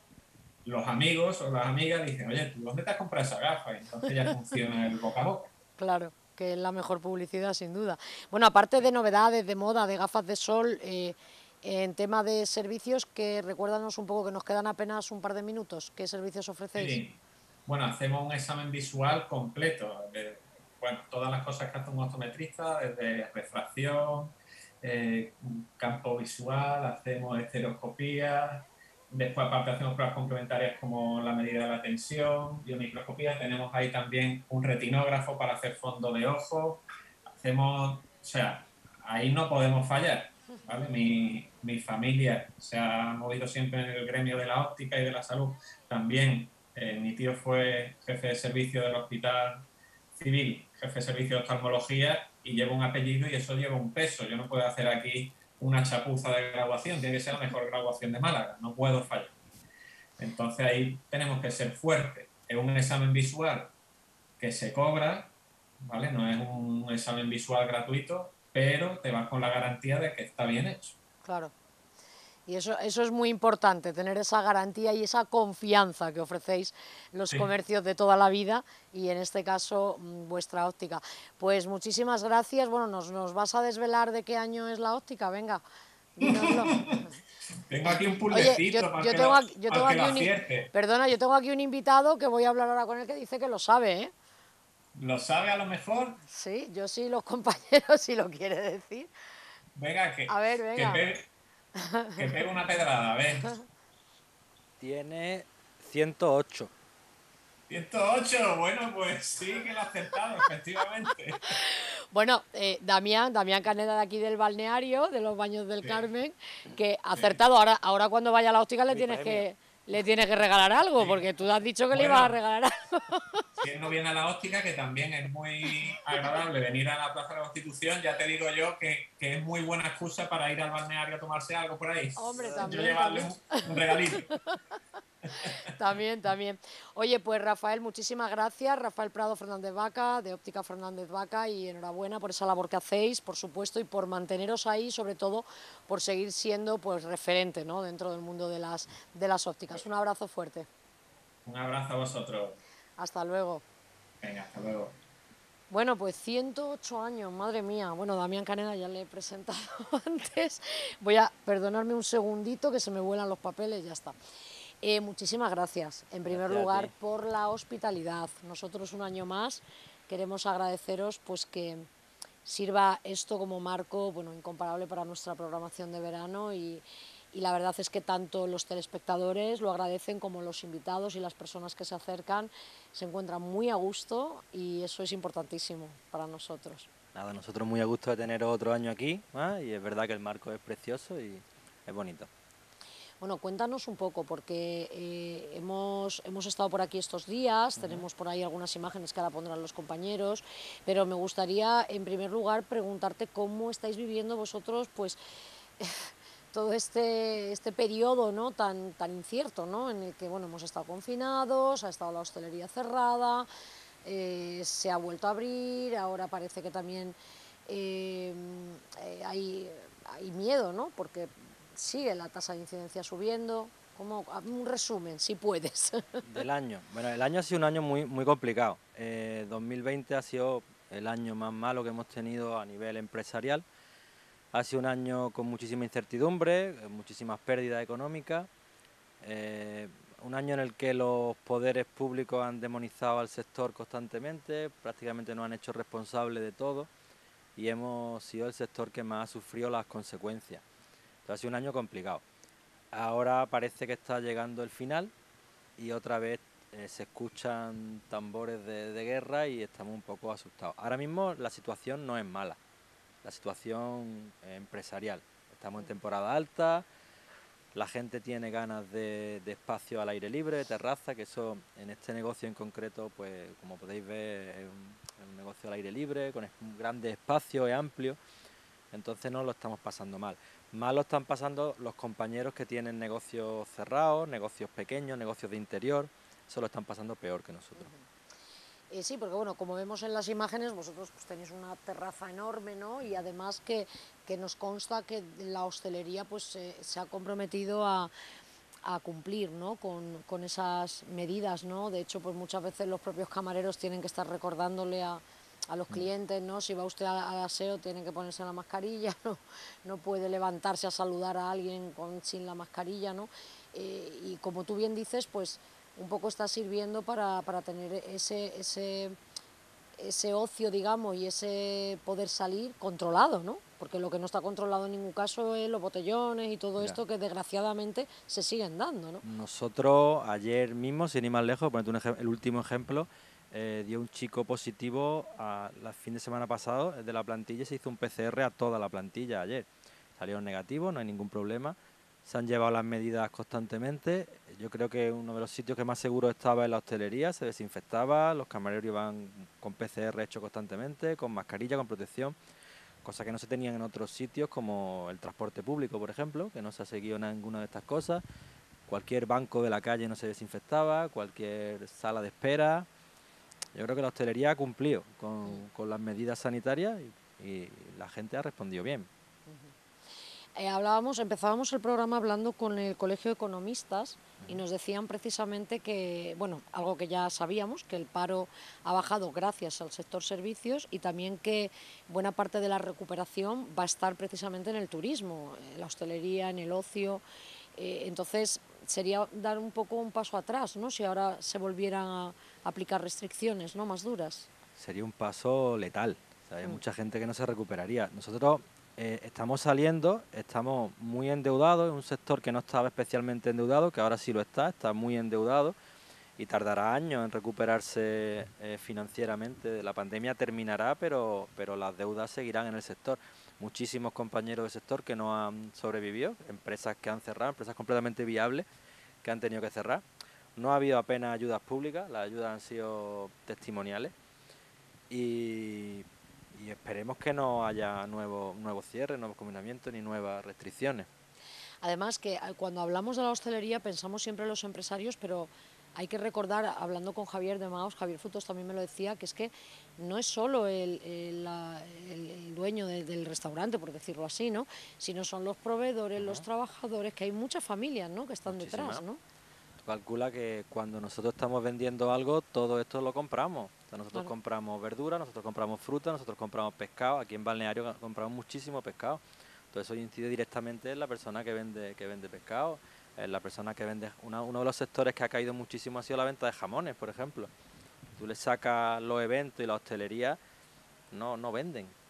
los amigos o las amigas dicen, oye, ¿tú dónde te has comprado esa gafa? Y entonces ya funciona el boca a boca. Claro, que es la mejor publicidad sin duda. Bueno, aparte de novedades, de moda, de gafas de sol, eh, en tema de servicios, que recuérdanos un poco, que nos quedan apenas un par de minutos, ¿qué servicios ofrecéis? Sí. Bueno, hacemos un examen visual completo, de, bueno, todas las cosas que hace un optometrista, desde refracción, eh, campo visual, hacemos estereoscopía, después aparte hacemos pruebas complementarias como la medida de la tensión, biomicroscopía, tenemos ahí también un retinógrafo para hacer fondo de ojo, hacemos, o sea, ahí no podemos fallar, ¿vale? Mi, mi familia se ha movido siempre en el gremio de la óptica y de la salud, también eh, mi tío fue jefe de servicio del Hospital Civil, jefe de servicio de oftalmología, y lleva un apellido y eso lleva un peso, yo no puedo hacer aquí una chapuza de graduación, tiene que ser la mejor graduación de Málaga, no puedo fallar. Entonces ahí tenemos que ser fuertes. Es un examen visual que se cobra, ¿vale? No es un examen visual gratuito, pero te vas con la garantía de que está bien hecho. Claro. Y eso, eso es muy importante, tener esa garantía y esa confianza que ofrecéis los sí. comercios de toda la vida y en este caso vuestra óptica. Pues muchísimas gracias. Bueno, nos, nos vas a desvelar de qué año es la óptica, venga, dínoslo. Tengo aquí un puzzlecito. Oye, yo, para yo que tengo lo, aquí, yo tengo para aquí un, perdona, yo tengo aquí un invitado que voy a hablar ahora con él que dice que lo sabe, ¿eh? ¿Lo sabe a lo mejor? Sí, yo sí, los compañeros si lo quiere decir. Venga, que, a ver, venga. que, pegue, que pegue una pedrada, a ver. Tiene ciento ocho. ciento ocho, bueno, pues sí que lo ha acertado, efectivamente. Bueno, eh, Damián, Damián Caneda de aquí del balneario, de los Baños del sí. Carmen, que ha acertado. Sí. Ahora, ahora cuando vaya a la óptica le Mi tienes premio. que le tienes que regalar algo, sí. porque tú has dicho que bueno, le ibas a regalar algo. Si él no viene a la óptica, que también es muy agradable venir a la Plaza de la Constitución, ya te digo yo que, que es muy buena excusa para ir al balneario a tomarse algo por ahí. Hombre, también. Yo llevarle un, un regalito. También, también. Oye, pues Rafael, muchísimas gracias. Rafael Prado Fernández Vaca, de Óptica Fernández Vaca, y enhorabuena por esa labor que hacéis, por supuesto, y por manteneros ahí, sobre todo por seguir siendo pues referente, ¿no?, dentro del mundo de las, de las ópticas. Un abrazo fuerte. Un abrazo a vosotros. Hasta luego. Venga, hasta luego. Bueno, pues ciento ocho años, madre mía. Bueno, Damián Caneda ya le he presentado antes. Voy a perdonarme un segundito que se me vuelan los papeles, ya está. Eh, muchísimas gracias, en primer gracias lugar, por la hospitalidad. Nosotros un año más queremos agradeceros pues que, sirva esto como marco, bueno, incomparable para nuestra programación de verano y, y la verdad es que tanto los telespectadores lo agradecen como los invitados y las personas que se acercan se encuentran muy a gusto y eso es importantísimo para nosotros. Nada, nosotros muy a gusto de tener otro año aquí, ¿eh? Y es verdad que el marco es precioso y es bonito. Bueno, cuéntanos un poco, porque eh, hemos, hemos estado por aquí estos días, uh-huh. Tenemos por ahí algunas imágenes que ahora pondrán los compañeros, pero me gustaría, en primer lugar, preguntarte cómo estáis viviendo vosotros, pues, todo este, este periodo, ¿no?, tan, tan incierto, ¿no?, en el que, bueno, hemos estado confinados, ha estado la hostelería cerrada, eh, se ha vuelto a abrir, ahora parece que también eh, eh, hay, hay miedo, ¿no?, porque sigue la tasa de incidencia subiendo. ¿Cómo? Un resumen, si puedes. Del año. Bueno, el año ha sido un año muy, muy complicado. Eh, dos mil veinte ha sido el año más malo que hemos tenido a nivel empresarial. Ha sido un año con muchísima incertidumbre, muchísimas pérdidas económicas. Eh, un año en el que los poderes públicos han demonizado al sector constantemente, prácticamente nos han hecho responsables de todo y hemos sido el sector que más ha sufrido las consecuencias. Entonces, ha sido un año complicado. Ahora parece que está llegando el final y otra vez eh, se escuchan tambores de, de guerra y estamos un poco asustados. Ahora mismo la situación no es mala, la situación eh, empresarial. Estamos en temporada alta, la gente tiene ganas de, de espacio al aire libre, de terraza, que eso en este negocio en concreto, pues como podéis ver, es un, es un negocio al aire libre, con un grande espacio, es amplio. Entonces no lo estamos pasando mal. Mal lo están pasando los compañeros que tienen negocios cerrados, negocios pequeños, negocios de interior. Eso lo están pasando peor que nosotros. Uh-huh. eh, sí, porque bueno, como vemos en las imágenes, vosotros pues, tenéis una terraza enorme, ¿no? Y además que, que nos consta que la hostelería pues eh, se ha comprometido a, a cumplir, ¿no?, con, con esas medidas, ¿no? De hecho, pues muchas veces los propios camareros tienen que estar recordándole a a los clientes, ¿no? Si va usted al aseo tiene que ponerse la mascarilla, no, no puede levantarse a saludar a alguien con, sin la mascarilla, ¿no? Eh, y como tú bien dices, pues un poco está sirviendo para, para tener ese, ese, ese ocio, digamos, y ese poder salir controlado, ¿no? Porque lo que no está controlado en ningún caso es los botellones y todo Mira. esto que desgraciadamente se siguen dando, ¿no? Nosotros ayer mismo, sin ir más lejos, ponerte un ej- el último ejemplo, Eh, dio un chico positivo a, la fin de semana pasado de la plantilla y se hizo un P C R a toda la plantilla ayer. Salieron negativos, no hay ningún problema. Se han llevado las medidas constantemente. Yo creo que uno de los sitios que más seguro estaba en la hostelería, se desinfectaba, los camareros iban con P C R hecho constantemente, con mascarilla, con protección, cosa que no se tenían en otros sitios como el transporte público, por ejemplo, que no se ha seguido ninguna de estas cosas. Cualquier banco de la calle no se desinfectaba, cualquier sala de espera. Yo creo que la hostelería ha cumplido con, mm. con las medidas sanitarias y, y la gente ha respondido bien. Uh-huh. Eh, hablábamos, empezábamos el programa hablando con el Colegio de Economistas uh-huh. y nos decían precisamente que, bueno, algo que ya sabíamos, que el paro ha bajado gracias al sector servicios y también que buena parte de la recuperación va a estar precisamente en el turismo, en la hostelería, en el ocio. Eh, entonces sería dar un poco un paso atrás, ¿no?, si ahora se volvieran a aplicar restricciones, ¿no?, más duras. Sería un paso letal, o sea, hay mm. mucha gente que no se recuperaría. Nosotros eh, estamos saliendo, estamos muy endeudados, es un sector que no estaba especialmente endeudado, que ahora sí lo está, está muy endeudado y tardará años en recuperarse eh, financieramente. La pandemia terminará, pero, pero las deudas seguirán en el sector. Muchísimos compañeros del sector que no han sobrevivido, empresas que han cerrado, empresas completamente viables que han tenido que cerrar. No ha habido apenas ayudas públicas, las ayudas han sido testimoniales y, y esperemos que no haya nuevos nuevos cierres, nuevos confinamientos ni nuevas restricciones. Además que cuando hablamos de la hostelería pensamos siempre en los empresarios, pero hay que recordar, hablando con Javier de Maos, Javier Frutos también me lo decía, que es que no es solo el, el, la, el, el dueño de, del restaurante, por decirlo así, ¿no?, sino son los proveedores, uh-huh. los trabajadores, que hay muchas familias, ¿no?, que están Muchísima. detrás, ¿no? Calcula que cuando nosotros estamos vendiendo algo, todo esto lo compramos. O sea, nosotros claro. compramos verdura, nosotros compramos fruta, nosotros compramos pescado. Aquí en Balneario compramos muchísimo pescado. Todo eso incide directamente en la persona que vende que vende pescado, en la persona que vende... Una, uno de los sectores que ha caído muchísimo ha sido la venta de jamones, por ejemplo. Tú le sacas los eventos y la hostelería, no, no venden.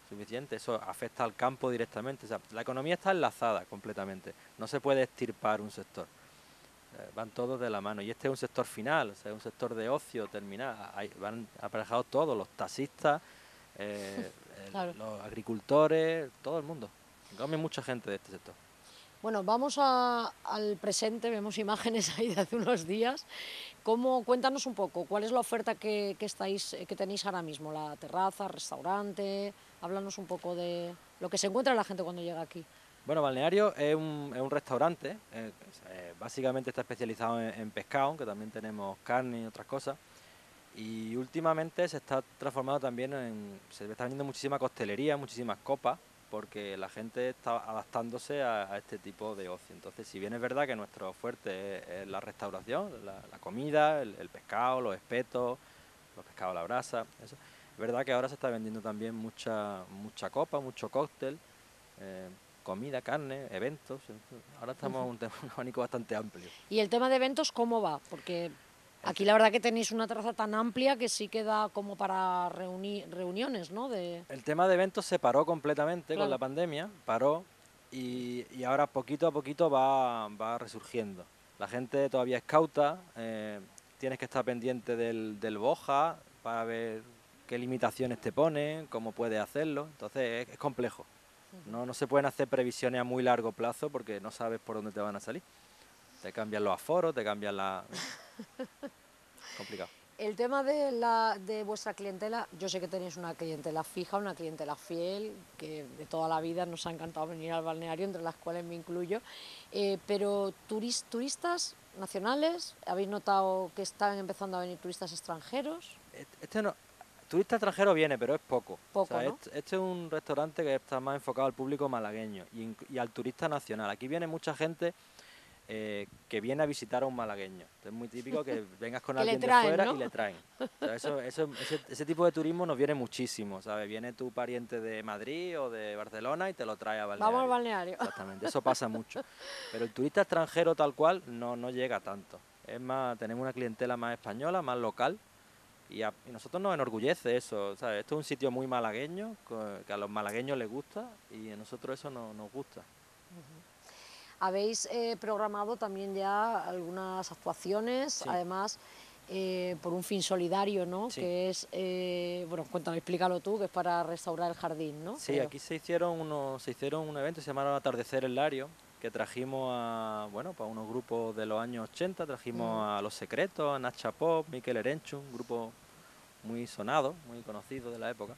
suficiente, eso afecta al campo directamente. O sea, la economía está enlazada completamente, no se puede extirpar un sector. Eh, van todos de la mano y este es un sector final, o sea, es un sector de ocio terminal. Hay, van aparejados todos, los taxistas, eh, el, Claro. los agricultores, todo el mundo. Come mucha gente de este sector. Bueno, vamos a- al presente, vemos imágenes ahí de hace unos días. ¿Cómo, cuéntanos un poco, cuál es la oferta que, que estáis, eh, que tenéis ahora mismo? ¿La terraza, restaurante? Háblanos un poco de lo que se encuentra la gente cuando llega aquí. Bueno, Balneario es un, es un restaurante, eh, eh, básicamente está especializado en, en pescado, aunque también tenemos carne y otras cosas. Y últimamente se está transformando también en, se está vendiendo muchísima costelería, muchísimas copas, porque la gente está adaptándose a, a este tipo de ocio. Entonces, si bien es verdad que nuestro fuerte es, es la restauración, la, la comida, el, el pescado, los espetos, los pescados a la brasa, eso, es verdad que ahora se está vendiendo también mucha, mucha copa, mucho cóctel, eh, comida, carne, eventos. Ahora estamos en un, tema- un abanico bastante amplio. ¿Y el tema de eventos cómo va? Porque aquí la verdad que tenéis una terraza tan amplia que sí queda como para reuni- reuniones, ¿no? De... El tema de eventos se paró completamente con Claro. la pandemia, paró y, y ahora poquito a poquito va, va resurgiendo. La gente todavía es cauta, eh, tienes que estar pendiente del, del BOJA para ver qué limitaciones te ponen, cómo puedes hacerlo, entonces es, es complejo. No, no se pueden hacer previsiones a muy largo plazo porque no sabes por dónde te van a salir. Te cambian los aforos, te cambian la... complicado. El tema de, la, de vuestra clientela, yo sé que tenéis una clientela fija, una clientela fiel, que de toda la vida nos ha encantado venir al balneario, entre las cuales me incluyo, eh, pero turis, turistas nacionales, ¿habéis notado que están empezando a venir turistas extranjeros? Este no, turista extranjero viene, pero es poco. Poco, O sea, ¿no? este, este es un restaurante que está más enfocado al público malagueño y, inc- y al turista nacional. Aquí viene mucha gente eh, que viene a visitar a un malagueño. Es muy típico que vengas con Que le alguien de traen, fuera ¿no? y le traen. O sea, eso, eso- ese, ese tipo de turismo nos viene muchísimo, ¿sabes? Viene tu pariente de Madrid o de Barcelona y te lo trae a Balneario. Vamos al balneario. Exactamente, eso pasa mucho. Pero el turista extranjero tal cual no, no llega tanto. Es más, tenemos una clientela más española, más local. Y a y nosotros nos enorgullece eso, ¿sabes? Esto es un sitio muy malagueño, co- que a los malagueños les gusta y a nosotros eso no, nos gusta. Habéis eh, programado también ya algunas actuaciones, Sí. además eh, por un fin solidario, ¿no? Sí. Que es, eh, bueno, cuéntame, explícalo tú, que es para restaurar el jardín, ¿no? Sí, Creo. aquí se hicieron unos, se hicieron un evento, se llamaron Atardecer en Lario, que trajimos a, bueno, para unos grupos de los años ochenta, trajimos Mm. a Los Secretos, a Nacha Pop, Mikel Erenchu, un grupo muy sonado, muy conocido de la época.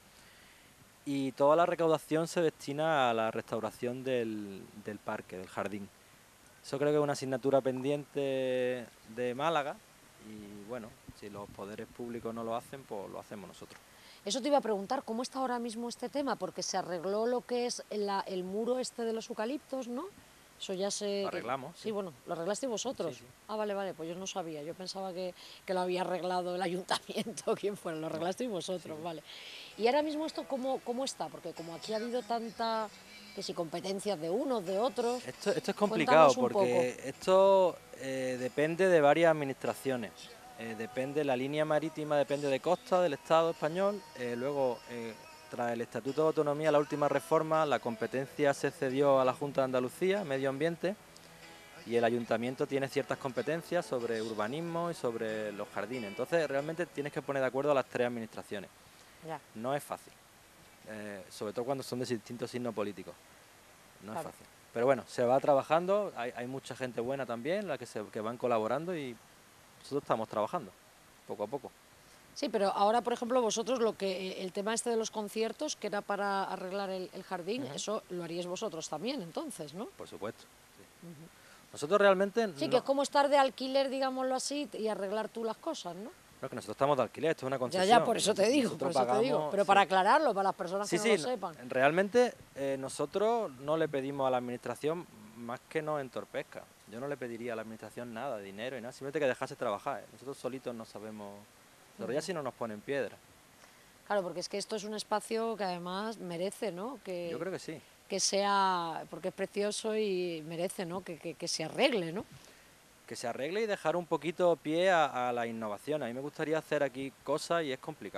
Y toda la recaudación se destina a la restauración del, del parque, del jardín. Eso creo que es una asignatura pendiente de Málaga y bueno, si los poderes públicos no lo hacen, pues lo hacemos nosotros. Eso te iba a preguntar, ¿cómo está ahora mismo este tema? Porque se arregló lo que es la- el muro este de los eucaliptos, ¿no? Eso ya se... Lo que- arreglamos, Sí, sí. bueno, lo arreglasteis vosotros. Sí, sí. Ah, vale, vale, pues yo no sabía. Yo pensaba que, que lo había arreglado el ayuntamiento, quién fuera. Lo arreglasteis vosotros, sí. vale. Y ahora mismo esto, ¿cómo, ¿cómo está? Porque como aquí ha habido tanta... que si competencias de unos, de otros... Esto, esto es complicado Cuéntanos un porque esto eh, depende de varias administraciones. Eh, depende, la línea marítima depende de Costa, del Estado español. Eh, luego, eh, tras el Estatuto de Autonomía, la última reforma, la competencia se cedió a la Junta de Andalucía, Medio Ambiente, y el Ayuntamiento tiene ciertas competencias sobre urbanismo y sobre los jardines. Entonces, realmente tienes que poner de acuerdo a las tres administraciones. Ya, No es fácil, eh, sobre todo cuando son de distintos signos políticos. No Claro. es fácil. Pero bueno, se va trabajando, hay, hay mucha gente buena también, la que, se, que van colaborando y nosotros estamos trabajando, poco a poco. sí, pero ahora, por ejemplo, vosotros lo que el tema este de los conciertos, que era para arreglar el, el jardín, Ujú. eso lo haríais vosotros también, entonces, ¿no? Por supuesto. Sí. Nosotros realmente... Sí, no, que es como estar de alquiler, digámoslo así, y arreglar tú las cosas, ¿no? no, que nosotros estamos de alquiler, esto es una Ya, concesión. ya, por eso te digo, Nosotros por eso te digo. pagamos- Pero sí. para aclararlo, para las personas Sí, que no sí, lo no- sepan. realmente eh, nosotros no le pedimos a la administración más que nos entorpezca. Yo no le pediría a la administración nada, dinero y nada, simplemente que dejase trabajar. ¿eh? Nosotros solitos no sabemos desarrollar si no nos ponen piedra. Claro, porque es que esto es un espacio que además merece, ¿no? Que, Yo creo que sí. que sea, porque es precioso y merece, ¿no? Que, que, que se arregle, ¿no? Que se arregle y dejar un poquito pie a, a la innovación. A mí me gustaría hacer aquí cosas y es complicado.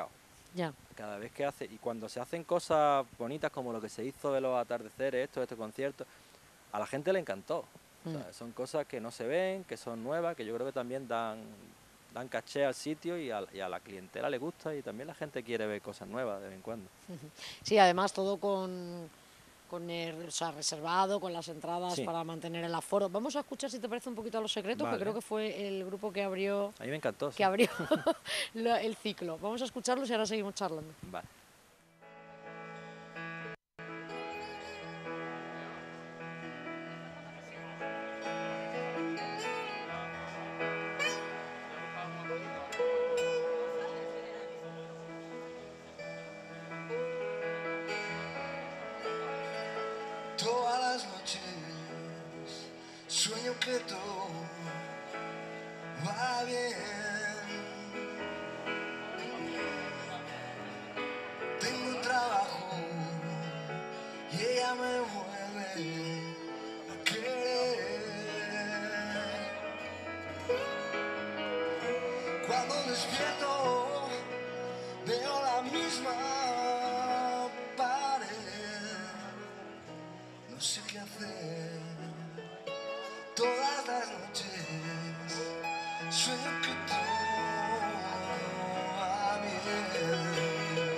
Ya. Cada vez que hace, y cuando se hacen cosas bonitas como lo que se hizo de los atardeceres, esto, este concierto, a la gente le encantó. O sea, Mm. son cosas que no se ven, que son nuevas, que yo creo que también dan, dan caché al sitio y a, y a la clientela le gusta, y también la gente quiere ver cosas nuevas de vez en cuando. Sí, además todo con, con el, o sea, reservado, con las entradas Sí. para mantener el aforo. Vamos a escuchar, si te parece, un poquito a Los Secretos, que Vale. creo que fue el grupo que abrió, A mí me encantó, sí. que abrió lo- el ciclo. Vamos a escucharlos y ahora seguimos charlando. Vale. Todas las noches sueño que todo va bien. Tengo trabajo y ella me vuelve a querer. Cuando despierto veo la misma pared. No sé qué hacer. Todas las noches sueño que todo va bien.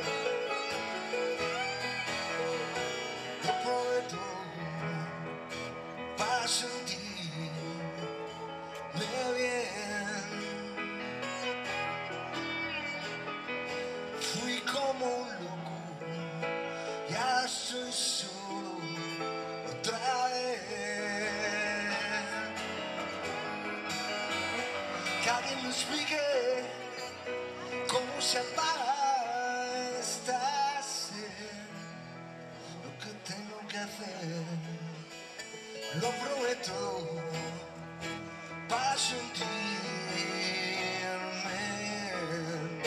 Lo probé todo para sentirme bien. Fui como un loco y ahora estoy solo otra vez. Que alguien me explique cómo se apaga esta sed. Lo que tengo que hacer, lo prometo, para sentirme bien.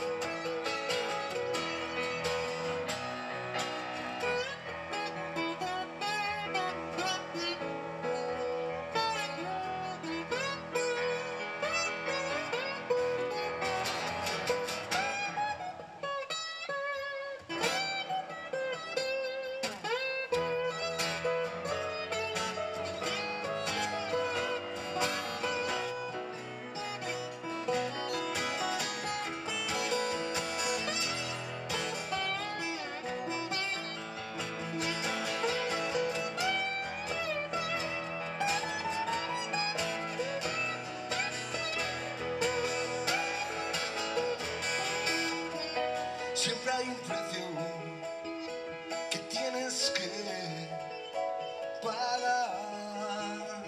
Siempre hay un precio que tienes que pagar.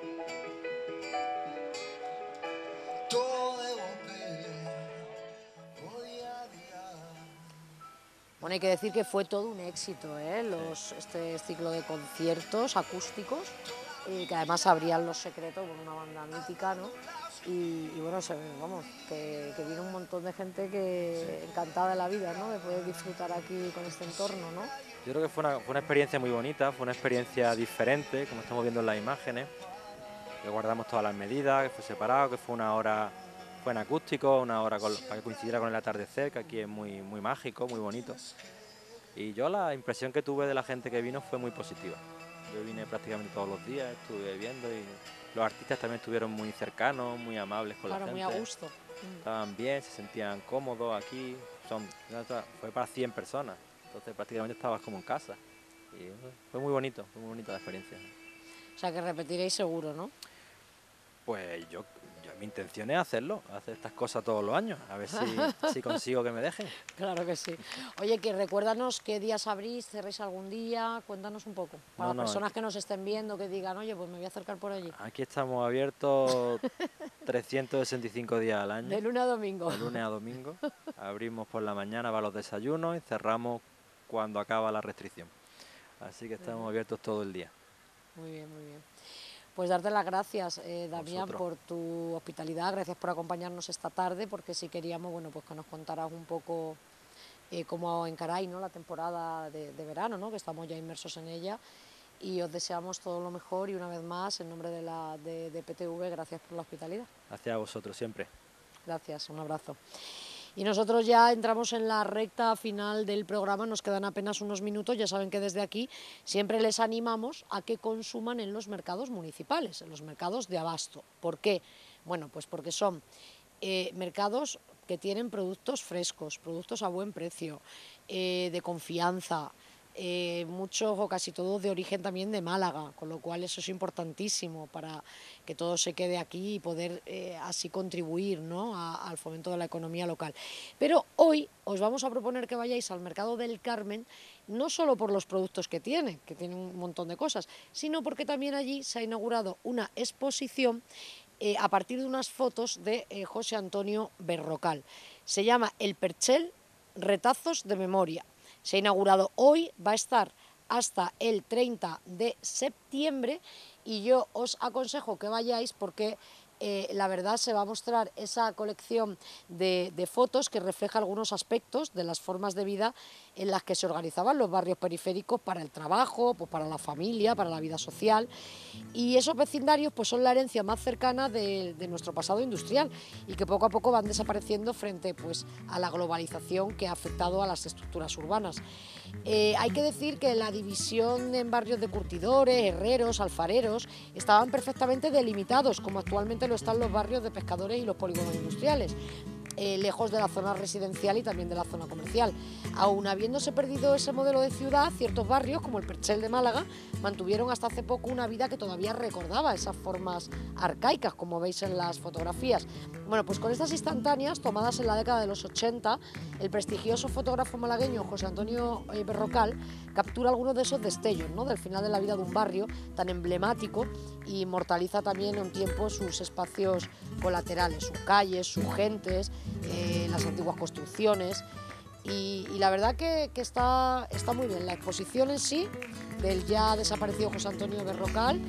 Todo de golpe, o día a día. Bueno, hay que decir que fue todo un éxito, ¿eh? Los, este ciclo de conciertos acústicos, y que además abrían Los Secretos con una banda mítica, ¿no? Y, y bueno, se, vamos, que, que vino un montón de gente que encantada de la vida, ¿no? De poder disfrutar aquí con este entorno, ¿no? Yo creo que fue una, fue una experiencia muy bonita, fue una experiencia diferente, como estamos viendo en las imágenes, que guardamos todas las medidas, que fue separado, que fue una hora, fue en acústico, una hora con, para que coincidiera con el atardecer, que aquí es muy, muy mágico, muy bonito. Y yo la impresión que tuve de la gente que vino fue muy positiva. Yo vine prácticamente todos los días, estuve viendo, y los artistas también estuvieron muy cercanos, muy amables con Claro, la muy gente. a gusto. Mm. Estaban bien, se sentían cómodos aquí. Son, fue para cien personas, entonces prácticamente estabas como en casa. Y fue muy bonito, fue muy bonita la experiencia. O sea, que repetiréis seguro, ¿no? Pues yo, yo mi intención es hacerlo, hacer estas cosas todos los años, a ver si, si consigo que me dejen. Claro que sí. Oye, que recuérdanos qué días abrís, cerréis algún día, cuéntanos un poco. Para No, no, las personas aquí- que nos estén viendo, que digan, oye, pues me voy a acercar por allí. Aquí estamos abiertos trescientos sesenta y cinco días al año. De lunes a domingo. De lunes a domingo. Abrimos por la mañana para los desayunos y cerramos cuando acaba la restricción. Así que estamos abiertos todo el día. Muy bien, muy bien. Pues darte las gracias, eh, Damián, Vosotros. por tu hospitalidad, gracias por acompañarnos esta tarde, porque si queríamos, bueno, pues que nos contaras un poco eh, cómo encaráis, ¿no?, la temporada de, de verano, ¿no?, que estamos ya inmersos en ella, y os deseamos todo lo mejor, y una vez más, en nombre de, la, de, de P T V, gracias por la hospitalidad. Gracias a vosotros siempre. Gracias, un abrazo. Y nosotros ya entramos en la recta final del programa, nos quedan apenas unos minutos, ya saben que desde aquí siempre les animamos a que consuman en los mercados municipales, en los mercados de abasto. ¿Por qué? Bueno, pues porque son eh, mercados que tienen productos frescos, productos a buen precio, eh, de confianza, Eh, muchos o casi todos de origen también de Málaga, con lo cual eso es importantísimo para que todo se quede aquí y poder eh, así contribuir, ¿no?, a, al fomento de la economía local. Pero hoy os vamos a proponer que vayáis al mercado del Carmen, no solo por los productos que tiene, que tiene un montón de cosas, sino porque también allí se ha inaugurado una exposición eh, a partir de unas fotos de eh, José Antonio Berrocal. Se llama El Perchel, retazos de memoria. Se ha inaugurado hoy, va a estar hasta el treinta de septiembre y yo os aconsejo que vayáis porque eh, la verdad se va a mostrar esa colección de, de fotos que refleja algunos aspectos de las formas de vida en las que se organizaban los barrios periféricos para el trabajo, pues para la familia, para la vida social, y esos vecindarios pues son la herencia más cercana de, de nuestro pasado industrial y que poco a poco van desapareciendo frente pues a la globalización que ha afectado a las estructuras urbanas. Eh, hay que decir que la división en barrios de curtidores, herreros, alfareros estaban perfectamente delimitados, como actualmente lo están los barrios de pescadores y los polígonos industriales, eh, lejos de la zona residencial y también de la zona comercial. Aún habiéndose perdido ese modelo de ciudad, ciertos barrios, como el Perchel de Málaga, mantuvieron hasta hace poco una vida que todavía recordaba esas formas arcaicas, como veis en las fotografías. Bueno, pues con estas instantáneas, tomadas en la década de los ochenta, el prestigioso fotógrafo malagueño José Antonio Berrocal captura algunos de esos destellos, ¿no?, del final de la vida de un barrio tan emblemático, y inmortaliza también en un tiempo sus espacios colaterales, sus calles, sus gentes, eh, las antiguas construcciones. Y, y la verdad que, que está, está muy bien la exposición en sí del ya desaparecido José Antonio Berrocal,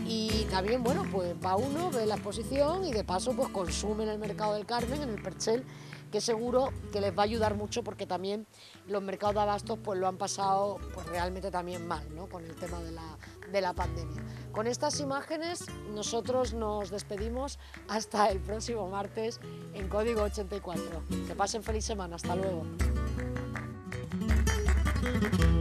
y también, bueno, pues va uno, ve la exposición y de paso pues consume en el mercado del Carmen, en el Perchel, que seguro que les va a ayudar mucho porque también los mercados de abastos pues lo han pasado pues realmente también mal, ¿no?, con el tema de la, de la pandemia. Con estas imágenes nosotros nos despedimos hasta el próximo martes en Código ochenta y cuatro. Que pasen feliz semana, hasta luego.